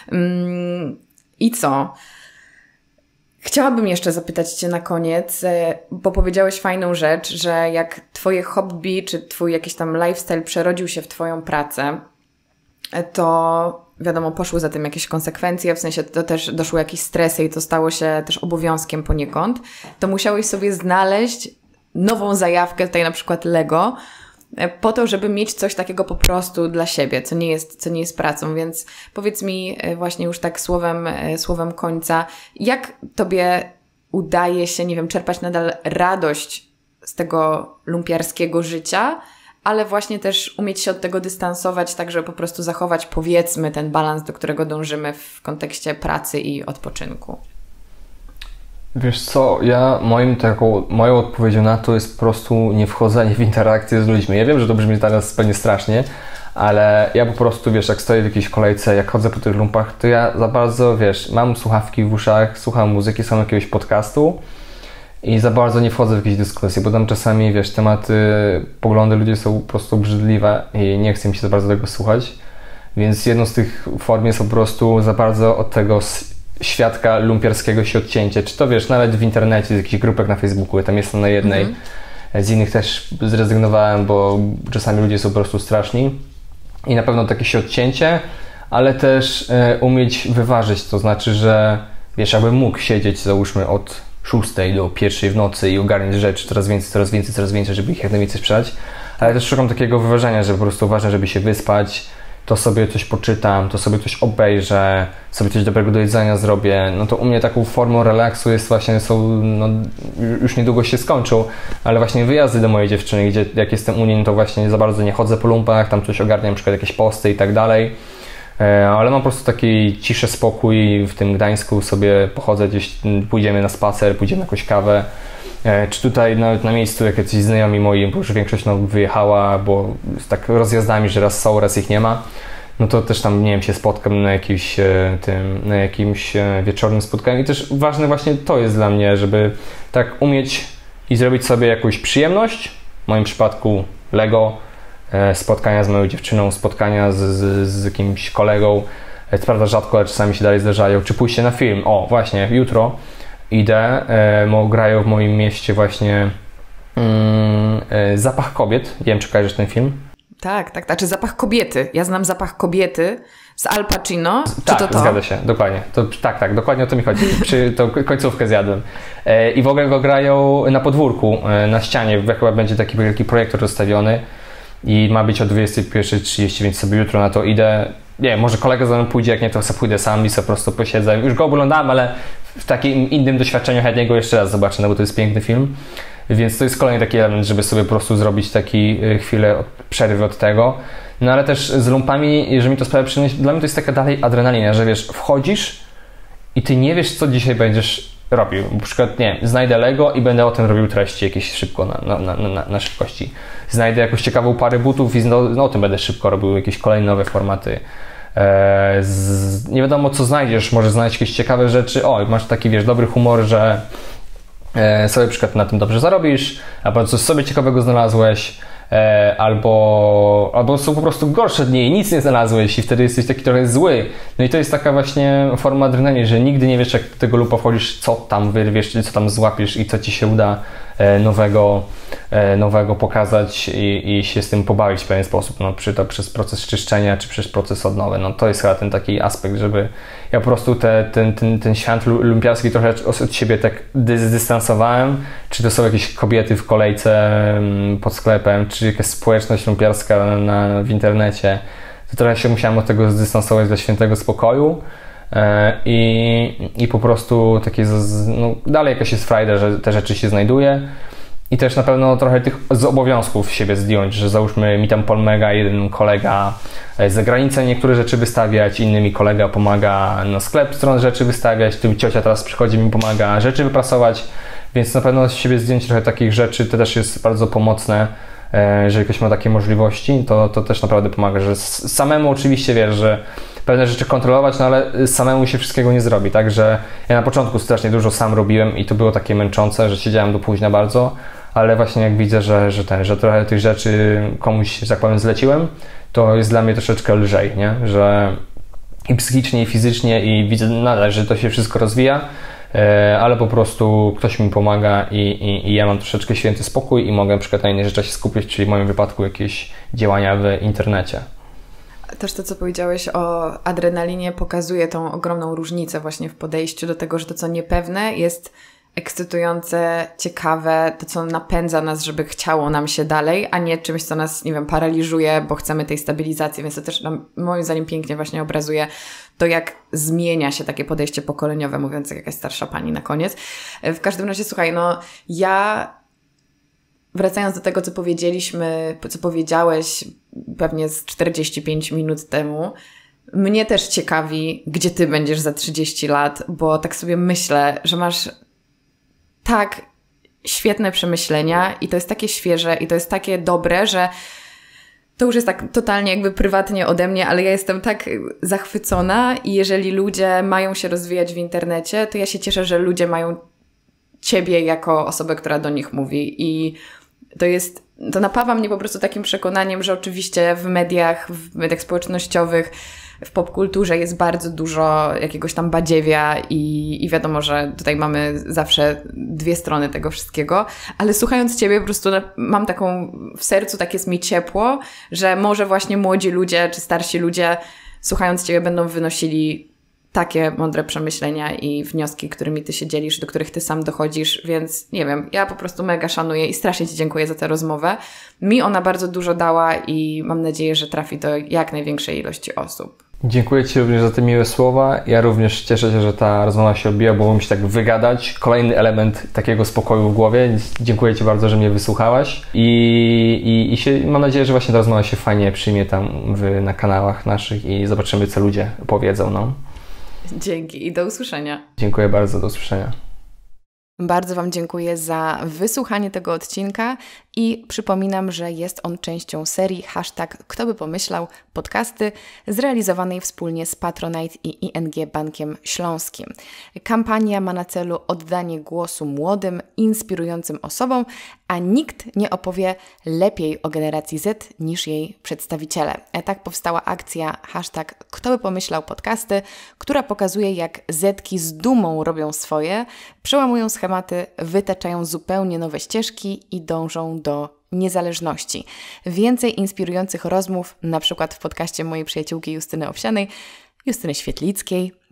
I co? Chciałabym jeszcze zapytać Cię na koniec, bo powiedziałeś fajną rzecz, że jak Twoje hobby czy Twój jakiś tam lifestyle przerodził się w Twoją pracę, to wiadomo, poszły za tym jakieś konsekwencje, w sensie to też doszły jakieś stresy i to stało się też obowiązkiem poniekąd, to musiałeś sobie znaleźć nową zajawkę, tutaj na przykład Lego, po to, żeby mieć coś takiego po prostu dla siebie, co nie jest pracą, więc powiedz mi właśnie już tak słowem końca, jak Tobie udaje się, nie wiem, czerpać nadal radość z tego lumpiarskiego życia, ale właśnie też umieć się od tego dystansować, tak żeby po prostu zachować, powiedzmy, ten balans, do którego dążymy w kontekście pracy i odpoczynku. Wiesz co, moją odpowiedzią na to jest po prostu nie wchodzenie w interakcję z ludźmi. Ja wiem, że to brzmi teraz pewnie strasznie, ale ja po prostu, wiesz, jak stoję w jakiejś kolejce, jak chodzę po tych lumpach, to ja za bardzo, wiesz, mam słuchawki w uszach, słucham muzyki, słucham jakiegoś podcastu i za bardzo nie wchodzę w jakieś dyskusje, bo tam czasami, wiesz, tematy, poglądy ludzi są po prostu obrzydliwe i nie chcę mi się za bardzo tego słuchać, więc jedną z tych form jest po prostu za bardzo od tego świadka lumpiarskiego się odcięcie, czy to wiesz, nawet w internecie, z jakichś grupek na Facebooku, ja tam jestem na jednej, z innych też zrezygnowałem, bo czasami ludzie są po prostu straszni i na pewno takie się odcięcie, ale też umieć wyważyć, to znaczy, że wiesz, jakbym mógł siedzieć załóżmy od 6 do 1 w nocy i ogarniać rzeczy coraz więcej, żeby ich jak najwięcej sprzedać, ale też szukam takiego wyważenia, że po prostu ważne, żeby się wyspać, to sobie coś poczytam, to sobie coś obejrzę, sobie coś dobrego do jedzenia zrobię, no to u mnie taką formą relaksu jest właśnie, już niedługo się skończą, ale właśnie wyjazdy do mojej dziewczyny, gdzie jak jestem u niej, no to właśnie za bardzo nie chodzę po lumpach, tam coś ogarniam, na przykład jakieś posty i tak dalej, ale mam po prostu taki ciszę, spokój w tym Gdańsku, sobie pochodzę gdzieś, pójdziemy na spacer, pójdziemy na jakąś kawę, czy tutaj nawet na miejscu, jak jacyś znajomi moi, bo już większość wyjechała, bo tak rozjazdami, że raz są, raz ich nie ma, no to też tam, nie wiem, się spotkam na jakimś wieczornym spotkaniu i też ważne właśnie to jest dla mnie, żeby tak umieć i zrobić sobie jakąś przyjemność, w moim przypadku Lego, spotkania z moją dziewczyną, spotkania z jakimś kolegą, co prawda rzadko, ale czasami się dalej zdarzają, czy pójście na film, właśnie jutro idę, grają w moim mieście właśnie Zapach kobiet. Nie wiem, czy kojarzysz ten film? Tak. Znaczy Zapach kobiety. Ja znam Zapach kobiety z Al Pacino. Tak, to? Zgadza się, dokładnie. Tak, dokładnie o to mi chodzi. To końcówkę zjadłem. I w ogóle go grają na podwórku, na ścianie. Chyba będzie taki wielki projektor rozstawiony i ma być o 21:30, więc sobie jutro na to idę. nie wiem, może kolega za mną pójdzie, jak nie, to sobie pójdę sam i sobie po prostu posiedzę. Już go oglądałem, ale w takim innym doświadczeniu chętnie go jeszcze raz zobaczę, no bo to jest piękny film. Więc to jest kolejny taki element, żeby sobie po prostu zrobić taki chwilę przerwy od tego. No ale też z lumpami, jeżeli mi to sprawia przyjemność, dla mnie to jest taka dalej adrenalina, że wiesz, wchodzisz i ty nie wiesz, co dzisiaj będziesz robił. Na przykład, nie wiem, znajdę Lego i będę o tym robił treści jakieś szybko na szybkości. Znajdę jakąś ciekawą parę butów i o tym będę szybko robił jakieś kolejne nowe formaty. Nie wiadomo, co znajdziesz, może znaleźć jakieś ciekawe rzeczy. O, masz taki, wiesz, dobry humor, że sobie na przykład na tym dobrze zarobisz, albo coś sobie ciekawego znalazłeś, albo są po prostu gorsze dni i nic nie znalazłeś i wtedy jesteś taki trochę zły. No i to jest taka właśnie forma adrenaliny, że nigdy nie wiesz, jak do tego lupa wchodzisz, co tam wyrwiesz, czy co tam złapiesz i co ci się uda nowego pokazać i się z tym pobawić w pewien sposób, no, czy to przez proces czyszczenia, czy przez proces odnowy. No to jest chyba ten taki aspekt, żeby ja po prostu ten świat lumpiarski trochę od siebie tak zdystansowałem, czy to są jakieś kobiety w kolejce pod sklepem, czy jakaś społeczność lumpiarska w internecie, to trochę się musiałem od tego zdystansować dla świętego spokoju. I po prostu takie, no, dalej jakaś jest frajda, że te rzeczy się znajduje i też na pewno trochę tych z obowiązków siebie zdjąć, że załóżmy mi tam pomaga jeden kolega z zagranicy niektóre rzeczy wystawiać, inny mi kolega pomaga na sklep stron rzeczy wystawiać, tu ciocia teraz przychodzi mi pomaga rzeczy wyprasować, więc na pewno z siebie zdjąć trochę takich rzeczy, to też jest bardzo pomocne. Jeżeli ktoś ma takie możliwości, to też naprawdę pomaga, że samemu oczywiście wiesz, że pewne rzeczy kontrolować, no ale samemu się wszystkiego nie zrobi, także ja na początku strasznie dużo sam robiłem i to było takie męczące, że siedziałem do późna bardzo, ale właśnie jak widzę, że trochę tych rzeczy komuś, że tak powiem, zleciłem, to jest dla mnie troszeczkę lżej, nie? Że i psychicznie, i fizycznie i widzę nadal, że to się wszystko rozwija, ale po prostu ktoś mi pomaga i ja mam troszeczkę święty spokój i mogę na przykład na inne rzeczy się skupić, czyli w moim wypadku jakieś działania w internecie. Też to, co powiedziałeś o adrenalinie, pokazuje tą ogromną różnicę właśnie w podejściu do tego, że to, co niepewne, jest ekscytujące, ciekawe, to, co napędza nas, żeby chciało nam się dalej, a nie czymś, co nas, nie wiem, paraliżuje, bo chcemy tej stabilizacji, więc to też moim zdaniem pięknie właśnie obrazuje to, jak zmienia się takie podejście pokoleniowe, mówiąc jak jakaś starsza pani na koniec. W każdym razie, słuchaj, no ja... Wracając do tego, co powiedzieliśmy, co powiedziałeś pewnie z 45 minut temu, mnie też ciekawi, gdzie ty będziesz za 30 lat, bo tak sobie myślę, że masz tak świetne przemyślenia i to jest takie świeże i to jest takie dobre, że to już jest tak totalnie jakby prywatnie ode mnie, ale ja jestem tak zachwycona i jeżeli ludzie mają się rozwijać w internecie, to ja się cieszę, że ludzie mają ciebie jako osobę, która do nich mówi i to napawa mnie po prostu takim przekonaniem, że oczywiście w mediach społecznościowych, w popkulturze jest bardzo dużo jakiegoś tam badziewia i wiadomo, że tutaj mamy zawsze dwie strony tego wszystkiego, ale słuchając ciebie po prostu mam taką w sercu, tak jest mi ciepło, że może właśnie młodzi ludzie czy starsi ludzie słuchając ciebie będą wynosili takie mądre przemyślenia i wnioski, którymi ty się dzielisz, do których ty sam dochodzisz, więc nie wiem, ja po prostu mega szanuję i strasznie ci dziękuję za tę rozmowę. Mi ona bardzo dużo dała i mam nadzieję, że trafi do jak największej ilości osób. Dziękuję ci również za te miłe słowa. Ja również cieszę się, że ta rozmowa się odbiła, bo mogłem się tak wygadać. Kolejny element takiego spokoju w głowie. Dziękuję ci bardzo, że mnie wysłuchałaś i mam nadzieję, że właśnie ta rozmowa się fajnie przyjmie tam na kanałach naszych i zobaczymy, co ludzie powiedzą. No. Dzięki i do usłyszenia. Dziękuję bardzo, do usłyszenia. Bardzo wam dziękuję za wysłuchanie tego odcinka i przypominam, że jest on częścią serii #Kto by pomyślał podcasty zrealizowanej wspólnie z Patronite i ING Bankiem Śląskim. Kampania ma na celu oddanie głosu młodym, inspirującym osobom, a nikt nie opowie lepiej o generacji Z niż jej przedstawiciele. Tak powstała akcja #Kto by pomyślał podcasty, która pokazuje, jak Zetki z dumą robią swoje, przełamują schematy, wytaczają zupełnie nowe ścieżki i dążą do niezależności. Więcej inspirujących rozmów, na przykład w podcaście mojej przyjaciółki Justyny Owsianej, Justyny Świetlickiej,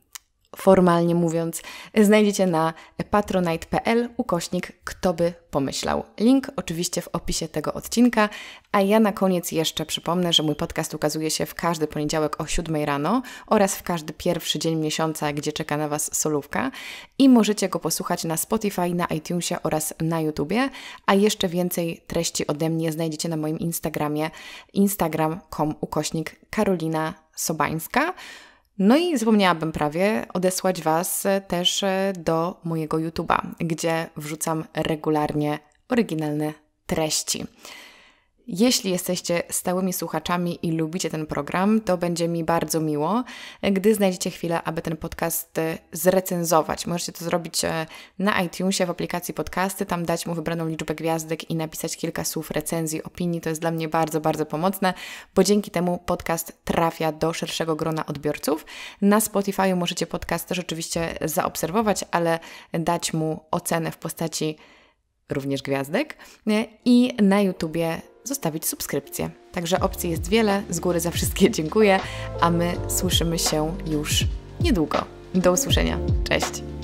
formalnie mówiąc, znajdziecie na patronite.pl/kto by pomyślał. Link oczywiście w opisie tego odcinka, a ja na koniec jeszcze przypomnę, że mój podcast ukazuje się w każdy poniedziałek o 7 rano oraz w każdy pierwszy dzień miesiąca, gdzie czeka na Was solówka i możecie go posłuchać na Spotify, na iTunesie oraz na YouTubie, a jeszcze więcej treści ode mnie znajdziecie na moim Instagramie instagram.com/Karolina Sobańska. No i zapomniałabym prawie odesłać Was też do mojego YouTube'a, gdzie wrzucam regularnie oryginalne treści. Jeśli jesteście stałymi słuchaczami i lubicie ten program, to będzie mi bardzo miło, gdy znajdziecie chwilę, aby ten podcast zrecenzować. Możecie to zrobić na iTunesie, w aplikacji podcasty, tam dać mu wybraną liczbę gwiazdek i napisać kilka słów recenzji, opinii. To jest dla mnie bardzo, bardzo pomocne, bo dzięki temu podcast trafia do szerszego grona odbiorców. Na Spotify możecie podcast też oczywiście zaobserwować, ale dać mu ocenę w postaci również gwiazdek i na YouTubie zostawić subskrypcję. Także opcji jest wiele, z góry za wszystkie dziękuję, a my słyszymy się już niedługo. Do usłyszenia. Cześć!